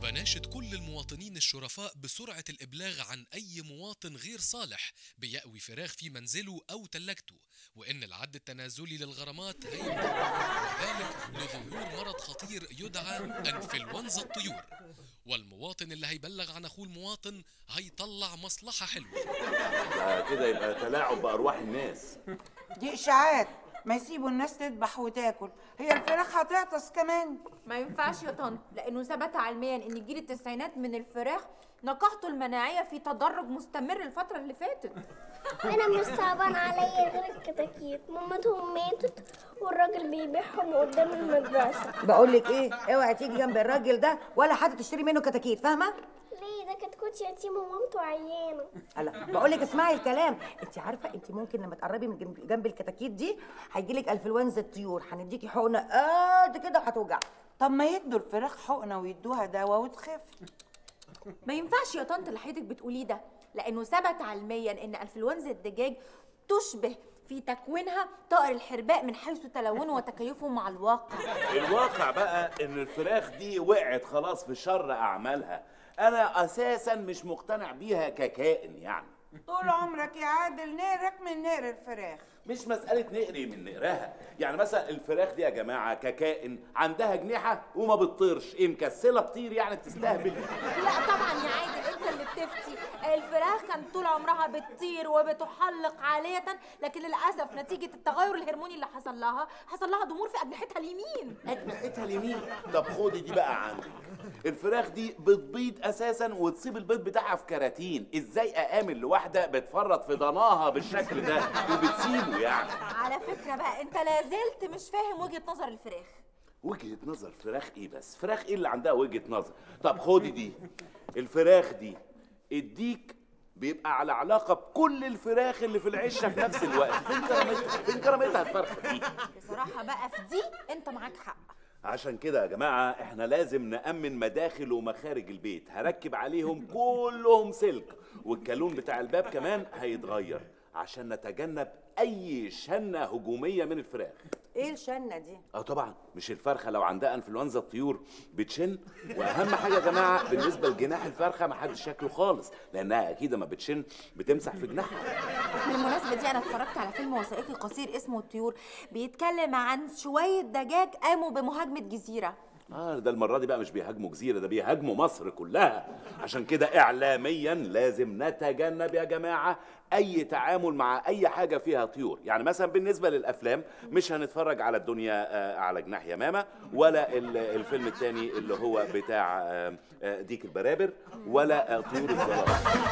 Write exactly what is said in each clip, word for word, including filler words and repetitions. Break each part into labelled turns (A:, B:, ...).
A: بناشد كل المواطنين الشرفاء بسرعة الإبلاغ عن أي مواطن غير صالح بيأوي فراخ في منزله أو تلاجته، وإن العد التنازلي للغرامات هيبدأ، وذلك لظهور مرض خطير يدعى أنفلونزا الطيور. والمواطن اللي هيبلغ عن أخوه المواطن هيطلع مصلحة حلوة.
B: ده كده يبقى تلاعب بأرواح الناس.
C: دي إشاعات، ما يسيبوا الناس تذبح وتاكل، هي الفراخ هتعطس كمان؟
D: ما ينفعش يا طنط، لانه ثبت علميا ان جيل التسعينات من الفراخ نقاهته المناعيه في تدرج مستمر الفتره اللي فاتت.
E: انا مش صعبان عليا غير الكتاكيت، مامتهم ماتت والراجل بيبيعهم قدام المدرسه.
F: بقول لك ايه، اوعي تيجي جنب الراجل ده ولا حتى تشتري منه كتاكيت، فاهمه؟
E: ليه؟ ده كتكوت يتيم ومامته عيانه.
F: لا بقول لك اسمعي الكلام، انت عارفه انت ممكن لما تقربي من جنب الكتاكيت دي هيجيلك انفلونزا الطيور، هنديكي حقنه قد كده وهتوجعك.
C: طب ما يدوا الفراخ حقنه ويدوها دواء وتخف.
D: ما ينفعش يا طنط اللي حضرتك بتقوليه ده، لانه ثبت علميا ان انفلونزا الدجاج تشبه في تكوينها طائر الحرباء من حيث تلونه وتكيفه مع الواقع.
B: الواقع بقى ان الفراخ دي وقعت خلاص في شر اعمالها. انا اساسا مش مقتنع بيها ككائن يعني.
C: طول عمرك يا عادل نقرك من نقر الفراخ.
B: مش مسألة نقري من نقرها، يعني مثلا الفراخ دي يا جماعة ككائن عندها جنيحة وما بتطيرش، ايه مكسلة تطير يعني بتستهبل؟
D: لا طبعا يا عادل انت اللي بتفتي، الفراخ كان طول عمرها بتطير وبتحلق عالية، لكن للأسف نتيجة التغير الهرموني اللي حصل لها حصل لها ضمور في أجنحتها اليمين.
B: أجنحتها اليمين؟ طب خدي دي بقى عندك، الفراخ دي بتبيض أساسا وتصيب البيض بتاعها في كراتين، ازاي أآمن لواحدة بتفرط في ضناها بالشكل ده وبتسيبه يعني؟
D: على فكرة بقى انت لازلت مش فاهم وجهة نظر الفراخ.
B: وجهة نظر فراخ ايه بس؟ فراخ ايه اللي عندها وجهة نظر؟ طب خدي دي، الفراخ دي الديك بيبقى على علاقة بكل الفراخ اللي في العشة في نفس الوقت، فين كرامتها؟ فين كرامتها الفرخة دي؟
D: بصراحة بقى في دي انت معاك حق.
B: عشان كده يا جماعة احنا لازم نأمن مداخل ومخارج البيت، هركب عليهم كلهم سلك، والكالون بتاع الباب كمان هيتغير عشان نتجنب اي شنة هجومية من الفراخ.
F: ايه الشنة دي؟
B: اه طبعا مش الفرخة لو عندها انفلونزا الطيور بتشن، واهم حاجة يا جماعة بالنسبة لجناح الفرخة ما حدش شكله خالص، لانها اكيد ما بتشن بتمسح في جناحها.
D: بالمناسبة دي انا اتفرجت على فيلم وثائقي قصير اسمه الطيور، بيتكلم عن شوية دجاج قاموا بمهاجمة جزيرة.
B: اه ده المرة دي بقى مش بيهاجموا جزيرة، ده بيهاجموا مصر كلها. عشان كده اعلاميا لازم نتجنب يا جماعة اي تعامل مع اي حاجة فيها طيور، يعني مثلا بالنسبة للافلام مش هنتفرج على الدنيا آه على جناح يمامة، ولا الفيلم التاني اللي هو بتاع آه آه ديك البرابر، ولا آه طيور الظلام.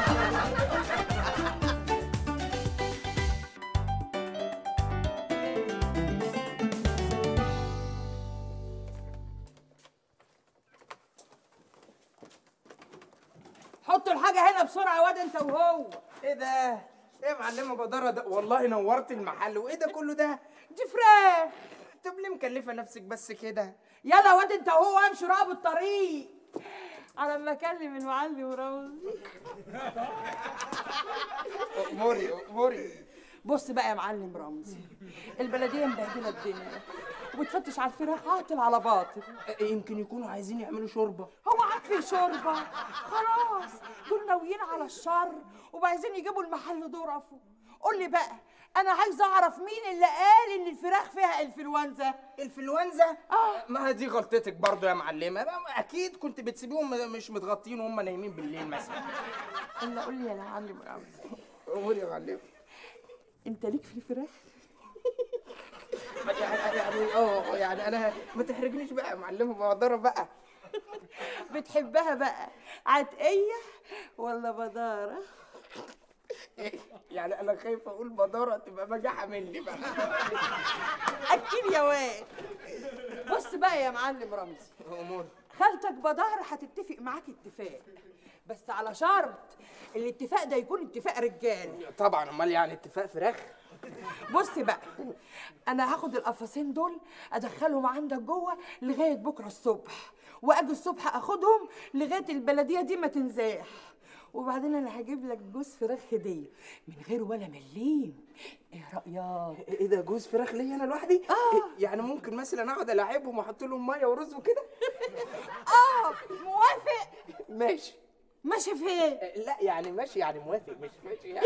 C: حطوا الحاجة هنا بسرعة يا واد انت وهو.
G: ايه ده؟ ايه يا معلمة بدارة ده؟ والله نورت المحل، وايه ده كله ده؟
C: دي فراخ.
G: طب ليه مكلفة نفسك بس كده؟
C: يلا يا واد انت وهو امشوا راقبوا الطريق على ما اكلم المعلم رمزي.
G: اموري اموري.
C: بص بقى يا معلم رمزي، البلدية مبهدلة الدنيا وبتفتش على الفراخ عاطل على باطل.
G: يمكن يكونوا عايزين يعملوا شوربة.
C: هو عاد في شوربة؟ خلاص دول ناويين على الشر وعايزين يجيبوا المحل ضرفه. قول لي بقى، انا عايزه اعرف مين اللي قال ان الفراخ فيها انفلونزا؟
G: انفلونزا؟
C: اه
G: ما دي غلطتك برضه يا معلمه، اكيد كنت بتسيبيهم مش متغطين وهم نايمين بالليل مثلا.
C: الا قول لي يا معلم رمزي،
G: قول يا معلم،
C: انت ليك في الفراخ؟
G: يعني يعني اه يعني انا ما تحرجنيش بقى يا معلمه بداره بقى.
C: بتحبها بقى عتقيه ولا بداره؟
G: يعني انا خايفه اقول بداره تبقى بجاحه مني بقى.
C: اكيد يا واد. بص بقى يا معلم رمزي،
G: امور
C: خالتك بدار هتتفق معاك اتفاق، بس على شرط الاتفاق ده يكون اتفاق رجال.
G: طبعا، امال يعني اتفاق فراخ؟
C: بص بقى، انا هاخد القفصين دول ادخلهم عندك جوه لغايه بكره الصبح، واجي الصبح اخدهم لغايه البلديه دي ما تنزاح، وبعدين انا هجيب لك جوز فراخ هديه من غير ولا مليم. ايه رايك؟
G: ايه ده جوز فراخ ليا انا لوحدي؟
C: اه
G: إيه يعني ممكن مثلا اقعد العبهم واحط لهم ميه ورز وكده؟
C: اه موافق.
G: ماشي.
C: ماشي في ايه؟
G: آه، لا يعني ماشي يعني موافق، مش ماشي يعني.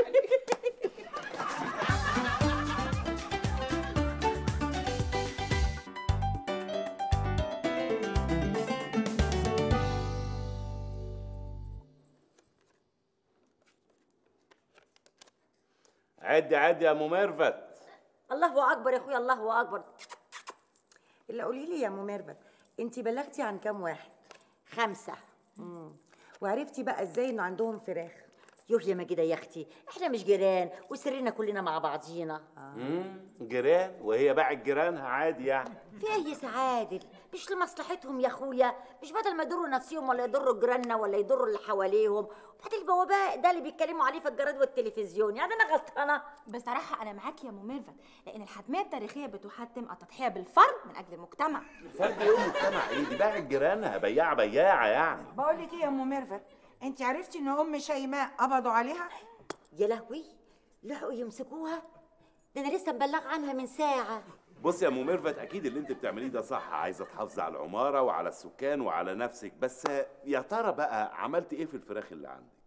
B: عدي عدي يا ام ميرفت.
F: الله اكبر يا اخويا، الله اكبر. الا قولي لي يا ام ميرفت، انت بلغتي عن كام واحد؟
D: خمسة.
F: امم وعرفتي بقى ازاي انه عندهم فراخ؟
H: يوه يا ماجدة يا اختي، احنا مش جيران وسرنا كلنا مع بعضينا.
B: امم جيران، وهي باعت جيرانها عادي يعني.
H: في ايه يا سعادل؟ مش لمصلحتهم يا اخويا، مش بدل ما يضروا نفسهم ولا يضروا جيراننا ولا يضروا اللي حواليهم. وبعدين البواباء ده اللي بيتكلموا عليه في الجرايد والتلفزيون، يعني انا غلطانه؟
D: بصراحة أنا معاكي يا أم ميرفت، لأن الحتمية التاريخية بتحتم التضحية بالفرد من أجل المجتمع.
B: الفرد ايه ومجتمع ايه؟ دي باعت جيرانها، بياعه بياعه يعني.
C: بقول لك ايه يا ام ميرفت، انت عرفتي ان ام شيماء قبضوا عليها؟
H: يا لهوي، لحقوا يمسكوها؟ ده انا لسه مبلغ عنها من ساعه.
B: بصي يا ام ميرفت، اكيد اللي انت بتعمليه ده صح، عايزه تحافظي على العماره وعلى السكان وعلى نفسك، بس يا ترى بقى عملتي ايه في الفراخ اللي عندك؟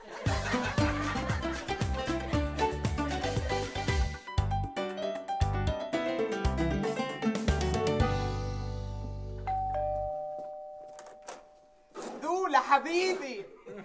G: دولة حبيبي.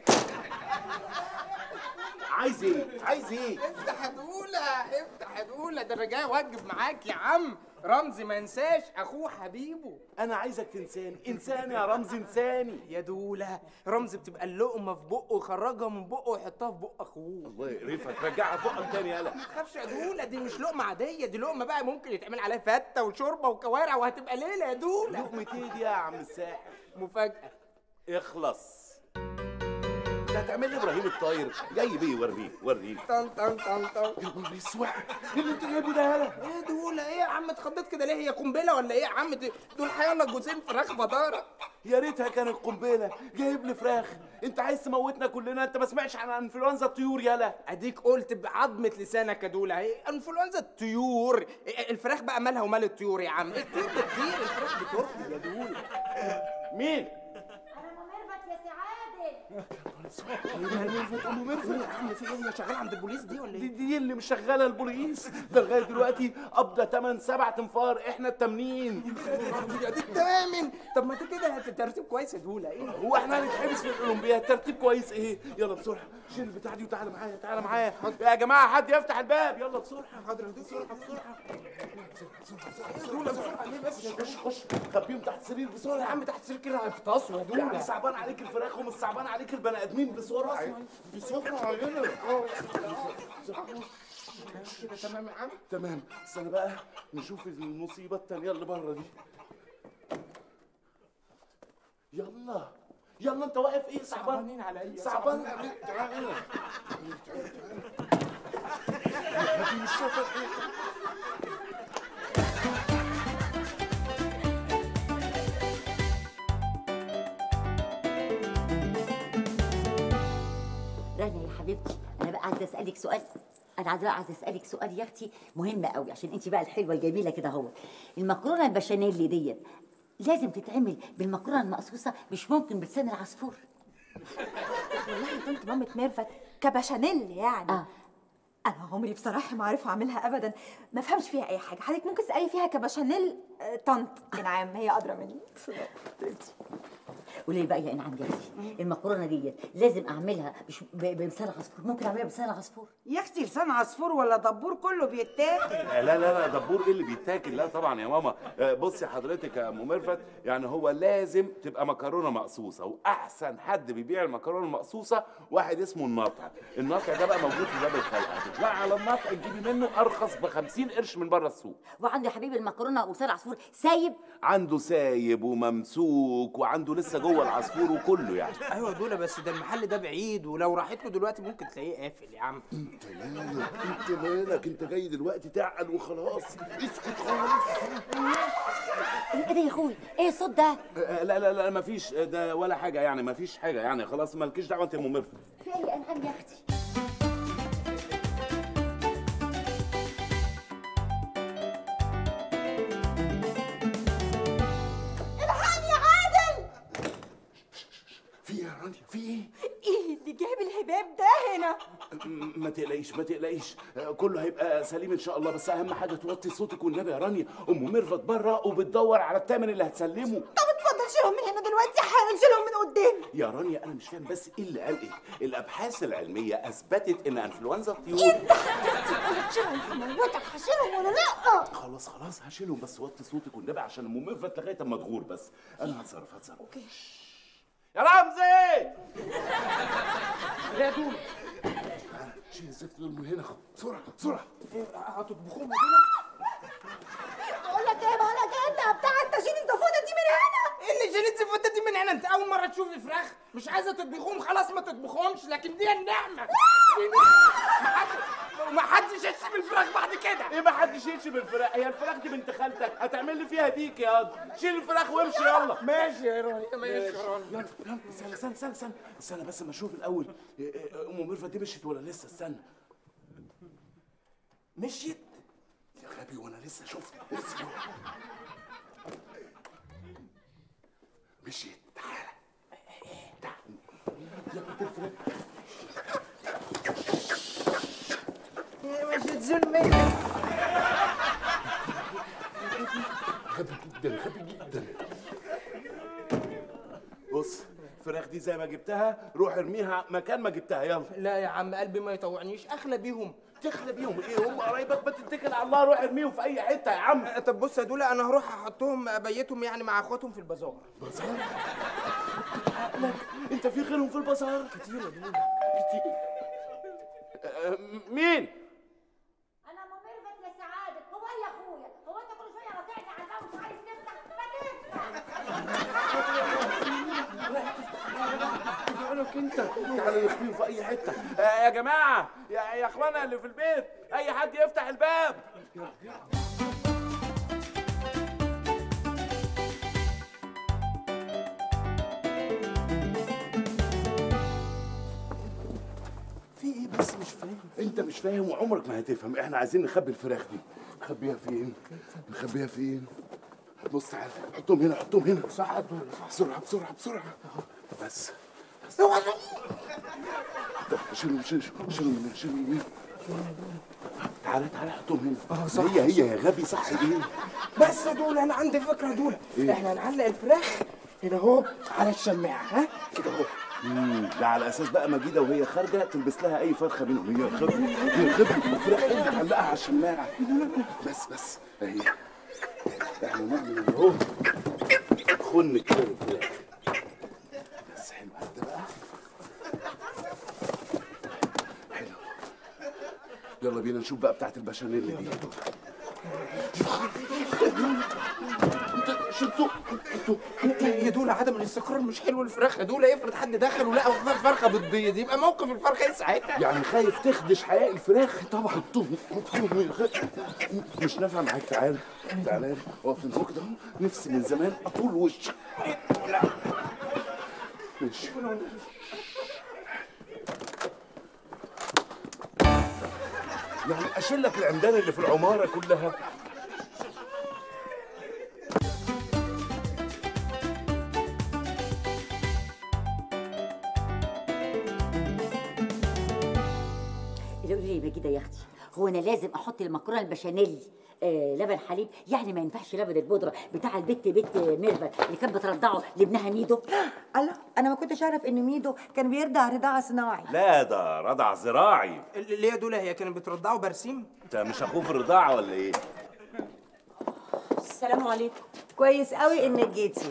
B: عايز ايه؟ عايز ايه؟
G: افتح يا دولة، افتح يا دولة، ده انا جاي اوجب معاك يا عم. رمزي ما انساش اخوه حبيبه.
B: انا عايزك تنساني، انساني يا رمزي، انساني.
G: يا دولة، رمزي بتبقى اللقمة في بقه ويخرجها من بقه ويحطها في بق اخوه.
B: الله يقرفك، رجعها فوقك تاني يالا.
G: ما تخافش يا دولة، دي مش لقمة عادية، دي لقمة بقى ممكن يتعمل عليها فتة وشوربة وكوارع وهتبقى ليلة يا دولة.
B: لقمة ايه دي يا عم الساحر؟
G: مفاجأة.
B: اخلص. انت هتعمل لي ابراهيم الطاير؟ جاي بيه، وريني وريني.
G: طن طن طن طن.
B: يا نهار اسود، ايه اللي انت جايبه ده يالا؟
G: ايه يا دولة، ايه يا عم اتخضيت كده ليه؟ هي قنبلة ولا ايه يا عم؟ دول حيالله جوزين فراخ بدارة.
B: يا ريتها كانت قنبله، جايب لي فراخ. انت عايز تموتنا كلنا؟ انت ما سمعتش عن انفلونزا الطيور يالا؟
G: اديك قلت بعظمة لسانك يا دولة، اهي انفلونزا الطيور. الفراخ بقى مالها ومال الطيور يا عم؟ الطيور بتطير، الفراخ بترقد يا دولة.
B: مين؟
H: انا ام ميرفت يا سعادل.
B: ام ميرفت، ام ميرفت
G: يا عم في ايه؟ هي شغالة عند البوليس دي ولا
B: دي,
G: ايه؟
B: دي اللي مشغله البوليس ده لغايه دلوقتي قبضه تمن سبع تنفار، احنا التامنين.
G: دي التامن. طب ما انت كده ترتيب كويس يا دولة. ايه
B: هو احنا هنتحبس في الاولمبياد؟ ترتيب كويس ايه؟ يلا بسرعه شيل البتاع دي وتعالى معايا، تعالى معايا يا جماعه، حد يفتح الباب، يلا بسرعه.
G: حاضر بسرعة بسرعة دولة بسرعة. ليه بس؟
B: خش خش خبيهم تحت السرير بسرعه
G: يا عم تحت سير كده هيفطسوا يا
B: يا عم،
G: دولة.
B: صعبان عليك الفراخ ومش صعبان عليك البني ادمين، بسرعه بسرعه يلا.
G: كده تمام يا عم؟
B: تمام، استنى بقى نشوف المصيبه التانيه اللي بره دي. يلا يلا، انت واقف ايه؟ صعبان
G: صعبانين عليا.
B: صعبان عليك. تعالى هنا. دي مش شايفه ايه؟
H: رانيا يا حبيبتي، انا بقى عايزه اسالك سؤال. انا عايزه عايزه اسالك سؤال يا اختي مهم قوي، عشان انت بقى الحلوه الجميله كده اهو. المكرونه البشاميل ديت لازم تتعمل بالمكرونه المقصوصه، مش ممكن بلسان العصفور؟
D: والله يا طنط مامة ميرفت كبشاميل يعني.
H: اه
D: انا عمري بصراحه ما عارفه اعملها ابدا، ما فهمش فيها اي حاجه. حضرتك ممكن تسالي فيها كبشاميل آه، طنط انعام، هي ادرى مني.
H: قولي لي بقى يا انعام يا اختي، المكرونه ديت لازم اعملها مش ب- بلسان العصفور؟ ممكن اعملها بلسان العصفور؟
C: يا اختي لسان عصفور ولا دبور كله بيتاكل.
B: لا لا لا، دبور ايه اللي بيتاكل؟ لا طبعا يا ماما. آه، بصي حضرتك يا ام ميرفت، يعني هو لازم تبقى مكرونه مقصوصه، واحسن حد بيبيع المكرونه المقصوصه واحد اسمه الناطع. الناطع ده بقى موجود في باب الخلق، هتطلعي على الناطع تجيبي منه ارخص ب خمسين قرش من بره السوق.
H: وعندي يا حبيبي المكرونه ولسان العصفور سايب.
B: عنده سايب وممسوك، وعنده لسه جوه العصفور وكله يعني.
G: ايوه يا دولة، بس ده المحل ده بعيد، ولو راحت له دلوقتي ممكن تلاقيه قافل يا عم.
B: انت مالك؟ انت مالك؟ انت جاي دلوقتي تعقل وخلاص، اسكت خالص.
H: ايه ده يا اخوي؟ ايه الصوت ده؟
B: آه، لا لا لا، مفيش ده ولا حاجه يعني، مفيش حاجه يعني، خلاص مالكيش دعوه انت يا ام ميرفت.
H: في ايه يا انعام يا اختي؟
B: في يا رانيا في ايه؟
D: ايه اللي جاب الهباب ده هنا؟
B: ما تقلقيش ما تقلقيش، كله هيبقى سليم ان شاء الله، بس اهم حاجه توطي صوتك والنبي يا رانيا. ام ميرفت بره وبتدور على الثمن اللي هتسلمه.
D: طب اتفضل شيلهم من هنا دلوقتي حالا، شيلهم من قدامي.
B: يا رانيا انا مش فاهم بس ايه اللي قال ايه؟ الابحاث العلميه اثبتت ان انفلونزا الطيور.
D: انت هتشيلهم هموتك، هشيلهم ولا لا؟
B: خلاص خلاص هشيلهم، بس وطي صوتك والنبي عشان ام ميرفت لغايه اما تغور. بس انا هتصرف هتصرف.
D: اوكي
B: يا رمزي
G: يا دول
B: شيل الزفت دول من هنا بسرعه بسرعه.
G: هتطبخوهم هنا؟
D: بقول لك ايه بقول لك ايه انت بتاع انت شيل الزفوده دي من هنا.
G: ايه اللي شيل الزفوده دي من هنا؟ انت اول مره تشوفي فراخ مش عايزه تطبخوهم، خلاص ما تطبخهمش، لكن دي النعمه. ما حدش يشتم الفراخ بعد كده.
B: ايه ما حدش يشتم الفراخ؟ هي الفراخ دي بنت خالتك، هتعمل لي فيها ديك يا واد. شيل الفراخ وامشي يلا.
G: ماشي يا رانيا ماشي يا رانيا.
B: يلا يلا استنى استنى استنى استنى استنى بس ما اشوف الاول ام ميرفت دي مشيت ولا لسه. استنى مشيت يا غبي وانا لسه شفت لسه مشيت. تعالى تعالى
G: مش تزول مني.
B: غبي جدا غبي جدا. بص الفراخ دي زي ما جبتها روح ارميها مكان ما جبتها. يلا.
G: لا يا عم قلبي ما يطوعنيش، اخلى بيهم.
B: تخلى بيهم ايه؟ هم قرايبك، ما تتكل على الله روح ارميهم في اي حته يا عم.
G: طب بص يا دولا انا هروح احطهم ابيتهم يعني مع اخواتهم في البازار.
B: بازار؟ عقلك انت في غيرهم في البازار؟
G: كتير يا دولا
B: كتير. أه مين؟
H: انا ام ميرفت يا سعاده. هو ايه يا اخويا؟ هو انت كل شويه قاطعني على الباب ومش عايز تفتح؟ ما تفتح.
B: انت تعالى نخفيهم في اي حته. آه يا جماعه يا, يا اخوانا اللي في البيت، اي حد يفتح الباب.
G: في ايه بس مش فاهم؟
B: انت مش فاهم وعمرك ما هتفهم. احنا عايزين نخبي الفراخ دي. نخبيها فين؟ نخبيها فين؟ بص تعالى حطهم هنا حطهم هنا.
G: صح يا دولا صح.
B: بسرعه بسرعه بسرعه. بس
G: اوعى
B: طب شيلهم شيلهم شيلهم شيلهم. تعالى تعالى حطهم هنا.
G: اه صح.
B: هي هي يا غبي صح ايه؟
G: بس يا دولا انا عندي فكره يا دولا.
B: إيه؟
G: احنا هنعلق الفراخ هنا اهو على الشماعه، ها كده اهو.
B: امم ده على اساس بقى مجيده وهي خارجه تلبس لها اي فرخه منهم. هي خبره هي خبره الفراخ ايه بتعلقها على الشماعه. بس بس اهي احنا نعمل اهو خن كده للفراخ. بس حلو ده بقى حلو. يلا بينا نشوف بقى بتاعت البشاميل دي. شفتوا انتوا
G: يا دولا عدم الاستقرار مش حلو الفراخ يا دولا. افرض حد دخل ولقى فرخه بتبيض يبقى موقف الفرخه ايه ساعتها؟
B: يعني خايف تخدش حياء الفراخ؟ طبعا حطوهم حطوهم. مش نافع معاك. تعال تعال اقف انت كده. نفسي من زمان اطول وشك. ماشي يعني اشيل لك العمدان اللي في العماره كلها.
H: اللي قولي لي مجيده يا اختي، هو انا لازم احط المكرونه البشاميل آه لبن حليب؟ يعني ما ينفعش لبن البودره بتاع البت بت ميرفت اللي كانت بترضعه لابنها ميدو؟
F: الله، انا ما كنتش اعرف ان ميدو كان بيرضع رضاعه صناعي.
B: لا ده رضع زراعي.
G: اللي هي دولا هي كانت بترضعه برسيم.
B: انت مش اخوه في الرضاعه ولا ايه؟
F: السلام عليكم. كويس قوي انك جيتي.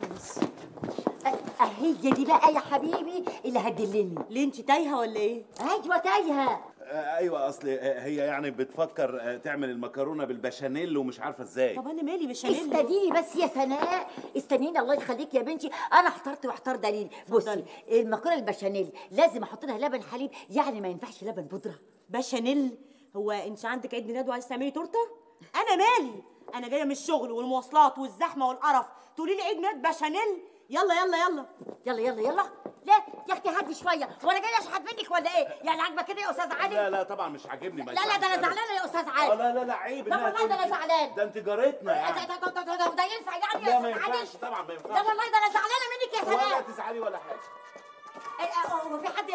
H: هي دي بقى يا حبيبي اللي هتدلني.
F: ليه انت تايهه ولا ايه؟
H: ايوه تايهه.
B: آه ايوه اصل آه هي يعني بتفكر آه تعمل المكرونه بالبشاميل ومش عارفه ازاي.
F: طب انا مالي بشاميل؟
H: استنيني بس يا سناء، استنيني الله يخليك يا بنتي. انا احترت واحتار دليلي. بصي المكرونه البشاميل لازم احط لها لبن حليب، يعني ما ينفعش لبن بودره.
F: بشاميل؟ هو انت عندك عيد ميلاد وعايزه تعملي تورته؟ انا مالي؟ انا جايه من الشغل والمواصلات والزحمه والقرف تقولي لي عيد ميلاد بشاميل؟ يلا يلا يلا
H: يلا يلا يلا. لا يا اختي هدي شويه، وانا جايه اشحت منك ولا ايه؟ يعني عاجبك كده يا استاذ علي؟
B: لا لا طبعا مش عاجبني.
H: لا لا ده انا زعلانه يا استاذ علي.
B: اه لا لا لا عيب.
H: لا والله ده انا زعلان.
B: ده انت جارتنا يعني.
H: ده ده ده ده ينفع يعني
B: لا
H: يا
B: ما
H: استاذ علي؟
B: ينفعش طبعا ما ينفعش.
H: لا والله ده انا زعلانه منك يا
B: ولا
H: سناء.
B: تزعلي ولا حاجه.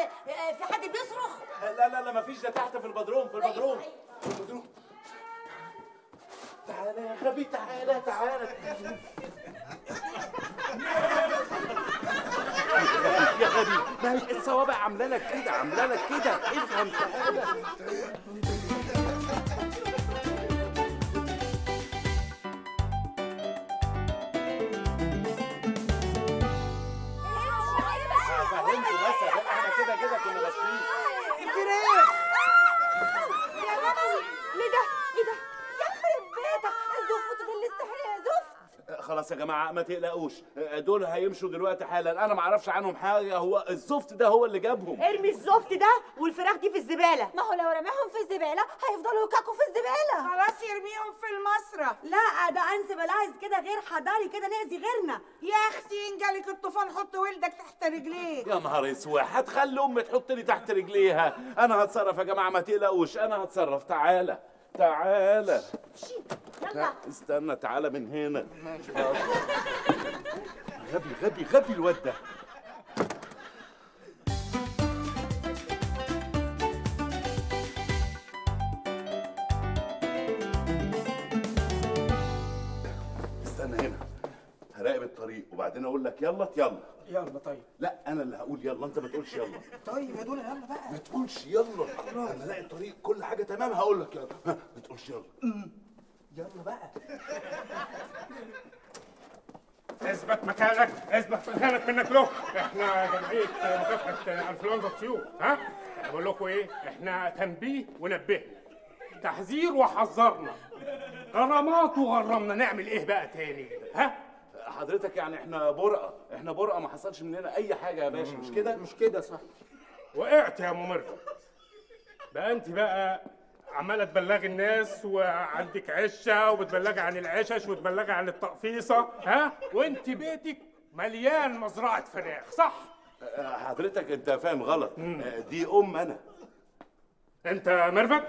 H: ايه آه، في حد بيصرخ؟
B: لا لا لا مفيش، ده تحت في البدروم في البدروم في البدروم. تعالى يا غبي تعالى تعالى يا غبي، ما هي الصوابع عامله لك كده عامله لك كده، افهم تعالى. فهمتوا بس احنا كده كده كنا ماشيين.
C: الفراخ يا لهوي، ليه ده؟ ايه ده؟ يخرب بيتك، الزفت ده اللي استحرق يا زفت.
B: خلاص يا جماعه ما تقلقوش، دول هيمشوا دلوقتي حالا، انا ما اعرفش عنهم حاجه، هو الزفت ده هو اللي جابهم.
F: ارمي الزفت ده والفراخ دي في الزباله.
D: ما هو لو رماهم في الزباله هيفضلوا يكاكوا في الزباله.
C: خلاص يرميهم في المصرف.
F: لا ده انسب العايز كده غير حضاري كده نأذي غيرنا.
C: يا اختي ان جالك الطوفان حط ولدك تحت رجليك.
B: يا نهار اسود، هتخلي امي تحط لي تحت رجليها؟ انا هتصرف يا جماعه ما تقلقوش، انا هتصرف. تعالى تعالى
H: يلا
B: استنى، تعالى من هنا. غبي غبي غبي الواد ده. استنى هنا، هراقب الطريق وبعدين اقول لك يلا يلا.
G: يلا طيب.
B: لا انا اللي هقول يلا، انت ما تقولش يلا.
G: طيب يا دول يلا بقى.
B: ما تقولش يلا، انا الاقي الطريق كل حاجه تمام هقول لك يلا. ها، ما تقولش يلا.
G: يلا بقى.
I: اثبت مكانك، اثبت مكانك منك له. احنا جمعيه مكافحه انفلونزا الطيور، ها؟ بقول لكم ايه؟ احنا تنبيه ونبهنا، تحذير وحذرنا، غرامات وغرمنا. نعمل ايه بقى تاني؟ ها؟
B: حضرتك يعني احنا برقه، احنا برقه ما حصلش مننا اي حاجه يا باشا، مش كده؟
G: مش كده صح.
I: وقعت يا ام مرفت. بقى انت بقى عماله تبلغي الناس وعندك عشه وبتبلغي عن العشش وتبلغي عن التقفيصه، ها؟ وانت بيتك مليان مزرعه فراخ، صح؟
B: حضرتك انت فاهم غلط، دي ام انا.
I: انت مرفت؟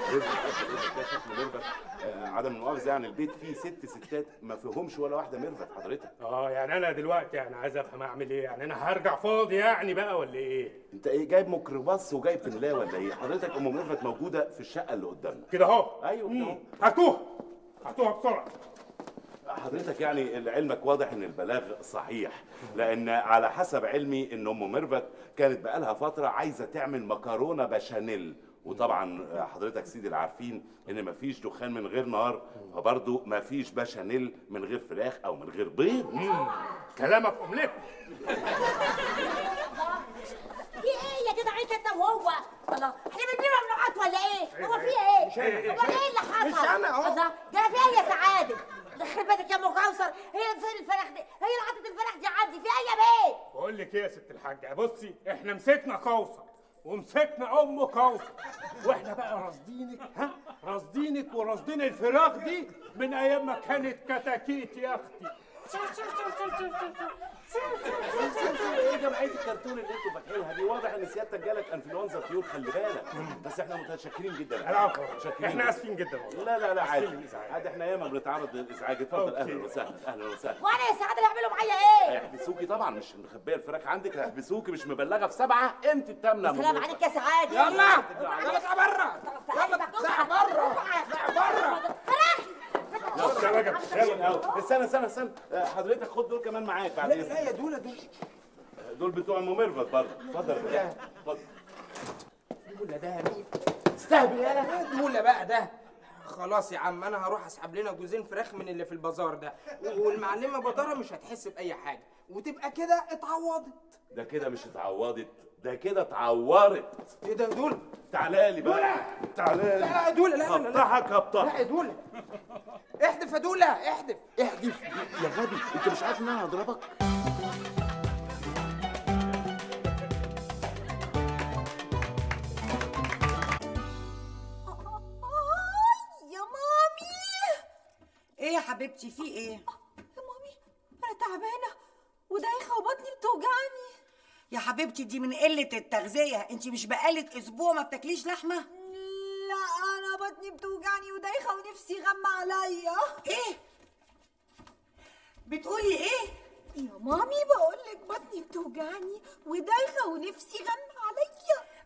B: عدم المؤاخذه يعني البيت فيه ست ستات ما فيهمش ولا واحده مرفت حضرتك.
I: اه يعني انا دلوقتي يعني عايز افهم اعمل ايه؟ يعني انا هرجع فاضي يعني بقى ولا ايه؟
B: انت ايه جايب ميكروباص وجايب بنلايه ولا ايه؟ حضرتك ام مرفت موجوده في الشقه اللي قدامنا
I: كده اهو.
B: ايوه كده اهو.
I: هاتوها هاتوها بسرعه.
B: حضرتك يعني لعلمك واضح ان البلاغ صحيح، لان على حسب علمي ان ام ميرفت كانت بقالها فتره عايزه تعمل مكرونه بشاميل، وطبعا حضرتك سيدي العارفين ان مفيش دخان من غير نار، فبرضه مفيش بشاميل من غير فراخ او من غير بيض.
I: كلامك املك.
H: في ايه يا جدع انت وهو؟ الله احنا بنبيع ممنوعات ولا ايه؟ هو في ايه؟ هو ايه اللي حصل؟
G: مش انا اهو.
H: الله جرى في ايه يا سعاده؟ يخرب بيتك يا ام كوثر، هي فين الفراخ دي؟ هي اللي حطت الفراخ دي عندي، في ايه يا بيه؟
I: بقول لك ايه يا ست الحاجه، بصي احنا مسكنا كوثر ومسكنا ام كوثر، واحنا بقى راصدينك، ها؟ راصدينك وراصدين الفراخ دي من ايام ما كانت كتاكيت يا اختي.
B: ايه جمعيه الكرتون اللي انتوا فاتحينها دي؟ واضح ان سيادتك جالك انفلونزا طيور، خلي بالك. بس احنا متشكرين جدا.
I: العفو،
B: متشكرين
I: احنا
B: جداً.
I: اسفين جدا والله.
B: لا لا لا عادي
I: للإزعاج.
B: عادي، احنا ياما بنتعرض للازعاج. اتفضل.
I: أوكي.
B: اهلا وسهلا اهلا وسهلا.
H: وانا يا سعاده اللي هيعملوا معايا ايه؟
B: هيحبسوكي طبعا، مش مخبيه الفراخ عندك، هيحبسوكي مش مبلغه في سبعه، انت التامنه.
H: سلام عليك يا سعاده.
G: يلا يلا اطلع بره. يلا اطلع بره. اطلع بره.
I: يلا يا رجب يلا.
B: استنى استنى استنى، حضرتك خد دول كمان معاك بعد
G: لا
B: اذنك.
G: لا يا دول دول.
B: دول بتوع ام ميرفت برضه. اتفضل اتفضل.
G: مولا ده مين؟
B: استهبل يالا.
G: مولا بقى ده. خلاص يا عم انا هروح اسحب لنا جوزين فراخ من اللي في البازار ده، والمعلمه بداره مش هتحس باي حاجه، وتبقى كده اتعوضت.
B: ده كده مش اتعوضت، ده كده اتعورت.
G: ايه ده يا دول؟
B: تعالى لي بقى، تعالى لي.
G: لا يا دولة، لا لا لا
B: هفتحك
G: لا
B: هفتحك.
G: يا دولة. احدف يا دولة، احدف
B: احدف يا غبي، انت مش عارف ان انا هضربك؟
D: يا مامي.
F: ايه يا حبيبتي في ايه؟
D: يا مامي انا تعبانه ودايخه وبطني بتوجعني.
F: يا حبيبتي دي من قله التغذيه، انت مش بقالك اسبوع ما بتاكليش لحمه؟
D: لا انا بطني بتوجعني ودايخه ونفسي غم عليا.
F: ايه بتقولي ايه؟
D: يا مامي بقول لك بطني بتوجعني ودايخه ونفسي غم عليا.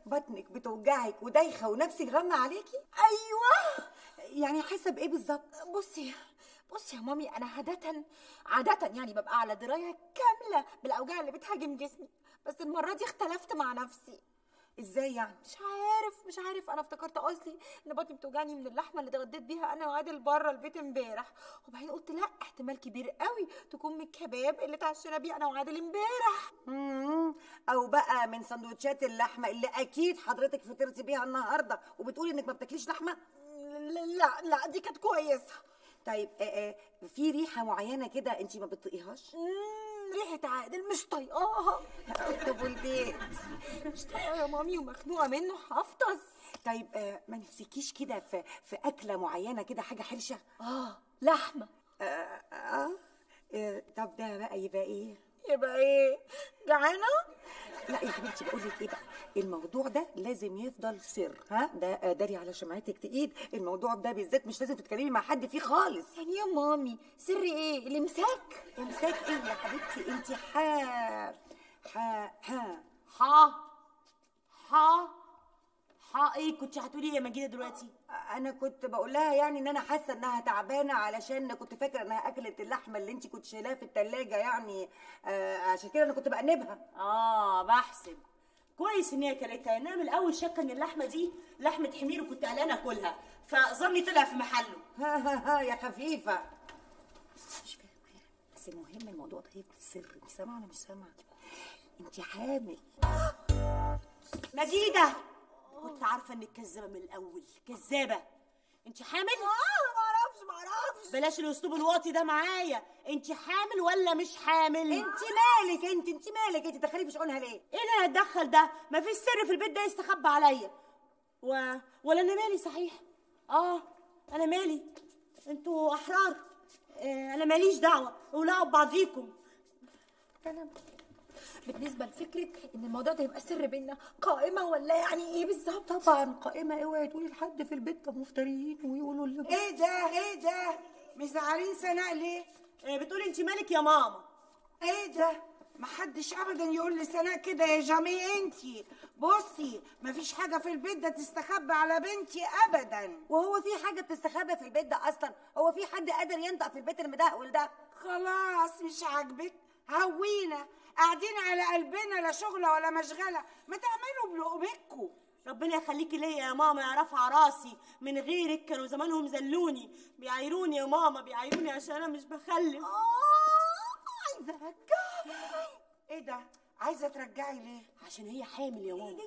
J: بطنك بتوجعك ودايخه ونفسك غمى عليكي؟
D: ايوه.
J: يعني حاسه بايه بالظبط؟
D: بصي بصي يا مامي، انا عاده عاده يعني ببقى على درايه كامله بالاوجاع اللي بتهاجم جسمي، بس المره دي اختلفت مع نفسي.
J: ازاي يعني؟
D: مش عارف مش عارف انا افتكرت اصلي ان بطني بتوجعني من اللحمه اللي اتغديت بيها انا وعادل بره البيت امبارح، وبعدين قلت لا، احتمال كبير قوي تكون من الكباب اللي اتعشينا بيه انا وعادل امبارح.
J: امم او بقى من سندوتشات اللحمه اللي اكيد حضرتك فطرتي بيها النهارده وبتقولي انك ما بتاكليش لحمه.
D: لا لا, لا دي كانت كويسه.
J: طيب آآ آآ في ريحه معينه كده انت ما بتطيقيهاش؟
D: ريحه عادل مش طايقاها.
J: طب والبيت؟
D: مش طايقاه يا مامي ومخنوقه منه هفطس.
J: طيب آه ما نفسكيش كده في في اكله معينه كده، حاجه حرشه؟
D: اه لحمه.
J: آه, آه, آه طب ده بقى يبقى ايه؟
D: يبقى ايه؟ جعانه؟
J: لا يا حبيبتي بقول لك ايه بقى، الموضوع ده لازم يفضل سر، ها؟ ده داري على شمعتك تقيد، الموضوع ده بالذات مش لازم تتكلمي مع حد فيه خالص.
D: يعني يا مامي سر ايه؟ الامساك؟
J: امساك ايه يا حبيبتي؟ انت حا حا ها
F: حا حا حا ايه كنت هتقولي يا مجيده دلوقتي؟
J: انا كنت بقول لها يعني ان انا حاسه انها تعبانه، علشان كنت فاكره انها اكلت اللحمه اللي انت كنت شايلاها في الثلاجه يعني، آه عشان كده انا كنت بأنبها.
F: اه بحسب كويس ان هي كلتها، انما من الاول شاكه ان اللحمه دي لحمه حمير وكنت قلقانه اكلها، فظني طلع في محله.
J: ها ها ها يا خفيفه. مش فاهمه بس المهم الموضوع ده يفضل سر. انت سامعه ولا مش سامعه؟ انت حامل.
F: مجيده كنت عارفه انك كذابه من الاول، كذابه. انت حامل؟
D: اه ما اعرفش ما اعرفش.
F: بلاش الاسلوب الواطي ده معايا. انت حامل ولا مش حامل؟
J: انت مالك انت انت مالك انت تدخلي في شؤونها ليه؟
F: ايه اللي هتدخل ده؟ مفيش سر في البيت ده يستخبى عليا. و... ولا انا مالي صحيح؟ اه انا مالي، انتوا احرار. اه انا ماليش دعوه، ولعوا ببعضيكم.
D: انا بالنسبه لفكره ان الموضوع ده يبقى سر بينا، قائمه ولا يعني ايه بالظبط؟
J: طبعا قائمه. اوعي تقولي لحد في البيت ده مفتريين ويقولوا اللي
C: ايه ده ايه ده مزعلين سناء ليه؟
F: اه بتقولي انت مالك يا ماما؟
C: ايه ده؟ محدش ابدا يقول لسناء كده يا جميع. انتي بصي مفيش حاجه في البيت ده تستخبى على بنتي ابدا.
J: وهو في حاجه بتستخبى في البيت ده اصلا؟ هو في حد قادر ينطق في البيت المدهول ده؟
C: خلاص مش عاجبك؟ هوينا قاعدين على قلبنا، لا شغله ولا مشغله، ما تعملوا بلقمتكم.
F: ربنا يخليكي ليا يا ماما يا رافعه راسي، من غيرك كانوا زمانهم زلوني. بيعايروني يا ماما، بيعايروني عشان انا مش بخلف.
C: اه عايزه ارجعي. ايه ده؟ عايزه ترجعي ليه؟
F: عشان هي حامل يا ماما.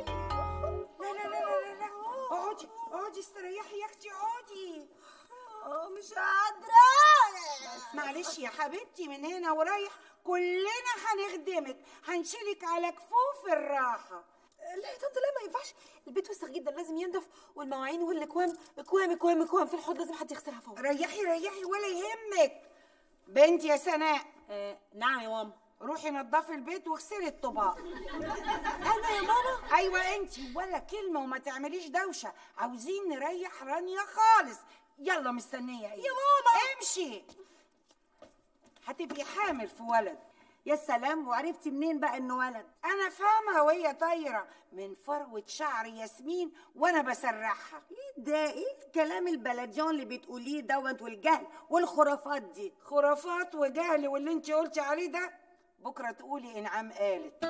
C: لا لا لا لا لا اقعدي اقعدي استريحي يا اختي اقعدي.
D: اه مش قادره.
C: بس معلش يا حبيبتي، من هنا ورايح كلنا هنخدمك، هنشيلك على كفوف الراحه.
D: لا يا طنط لا ما ينفعش، البيت وسخ جدا لازم ينضف، والمواعين والاكوام اكوام اكوام اكوام في الحوض لازم حد يغسلها فورا.
C: ريحي ريحي ولا يهمك. بنتي يا سناء.
F: آه نعم يا ماما.
C: روحي نضفي البيت واغسلي الطباق.
D: انا يا ماما؟
C: ايوه انتي، ولا كلمه وما تعمليش دوشه، عاوزين نريح رانيا خالص. يلا مستنيه ايه
D: يا ماما؟
C: امشي. هتبقي حامل في ولد.
J: يا سلام، وعرفتي منين بقى انه ولد؟
C: انا فاهمه وهي طايره من فروه شعر ياسمين وانا بسرحها.
J: ايه ده؟ ايه الكلام البلديون اللي بتقوليه دوت والجهل والخرافات دي؟
C: خرافات وجهل واللي انت قلتي عليه ده بكره تقولي انعام قالت.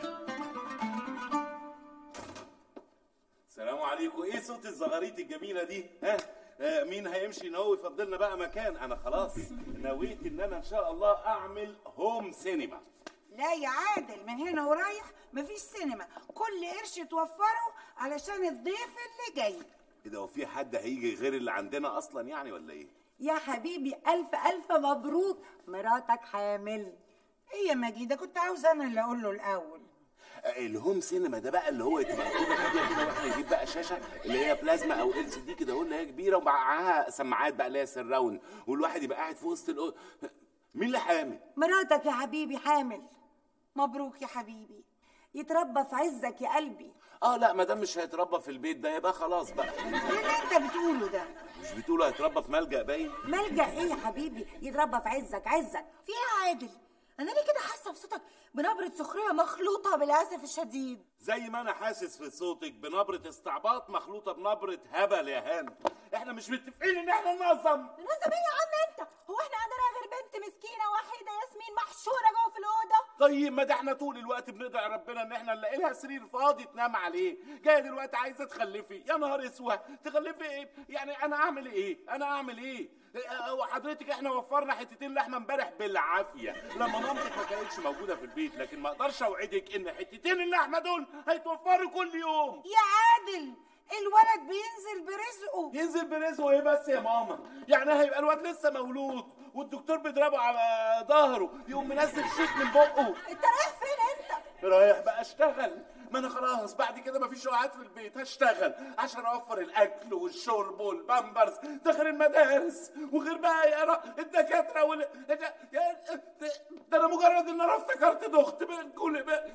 B: السلام عليكم. ايه صوت الزغاريت الجميله دي؟ ها آه مين هيمشي ناوي يفضلنا بقى مكان؟ انا خلاص نويت ان انا ان شاء الله اعمل هوم سينما.
C: لا يا عادل، من هنا ورايح مفيش سينما، كل قرش توفره علشان الضيف اللي جاي.
B: ايه ده؟ وفي حد هيجي غير اللي عندنا اصلا يعني ولا ايه؟
J: يا حبيبي الف الف مبروك، مراتك حامل.
C: ايه يا مجيده؟ كنت عاوزه انا اللي اقول له الاول.
B: الهوم سينما ده بقى اللي هو تبقى كده فاضيه كده، واحنا نجيب بقى شاشه اللي هي بلازما او ال سي دي كده، اللي هي كبيره ومعاها سماعات بقى اللي هي سراوند، والواحد يبقى قاعد في وسط الأو... مين اللي حامل؟
J: مراتك يا حبيبي حامل.
C: مبروك يا حبيبي.
J: يتربى في عزك يا قلبي.
B: اه لا، ما دام مش هيتربى في البيت ده يبقى خلاص بقى.
C: ايه اللي انت بتقوله ده؟
B: مش بتقولوا هيتربى في ملجأ باين؟
J: ملجأ ايه يا حبيبي؟ يتربى في عزك عزك.
D: في ايه يا عادل؟ انا ليه كده حاسه
F: حاسه بصوتك بنبره سخريه مخلوطه بالاسف الشديد.
B: زي ما انا حاسس في صوتك بنبره استعباط مخلوطه بنبره هبل يا هان. احنا مش متفقين ان احنا ننظم.
F: ننظم ايه يا عم انت؟ هو احنا عندنا غير بنت مسكينه وحيده ياسمين محشوره جوه في الاوضه؟
B: طيب ما ده احنا طول الوقت بندعي ربنا ان احنا نلاقي لها سرير فاضي تنام عليه، جايه دلوقتي عايزه تخلفي. يا نهار اسود، تخلفي ايه؟ يعني انا اعمل ايه؟ انا اعمل ايه؟ وحضرتك احنا وفرنا حتتين لحمه امبارح بالعافيه لما مامتك ما كانتش موجوده في البيت، لكن ما اقدرش اوعدك ان حتتين اللحمه دول هيتوفروا كل يوم.
F: يا عادل الولد بينزل برزقه.
B: ينزل برزقه ايه بس يا ماما؟ يعني هيبقى الواد لسه مولود والدكتور بيضربه على ظهره يقوم منزل شيك من بقه.
F: انت رايح فين انت؟
B: رايح بقى اشتغل. ما انا خلاص بعد كده مفيش قعاد في البيت، هشتغل عشان اوفر الاكل والشرب والبامبرز، ده غير المدارس وغير بقى يا الدكاتره وال يا... ده انا مجرد ان انا افتكرت ضغط كل بقى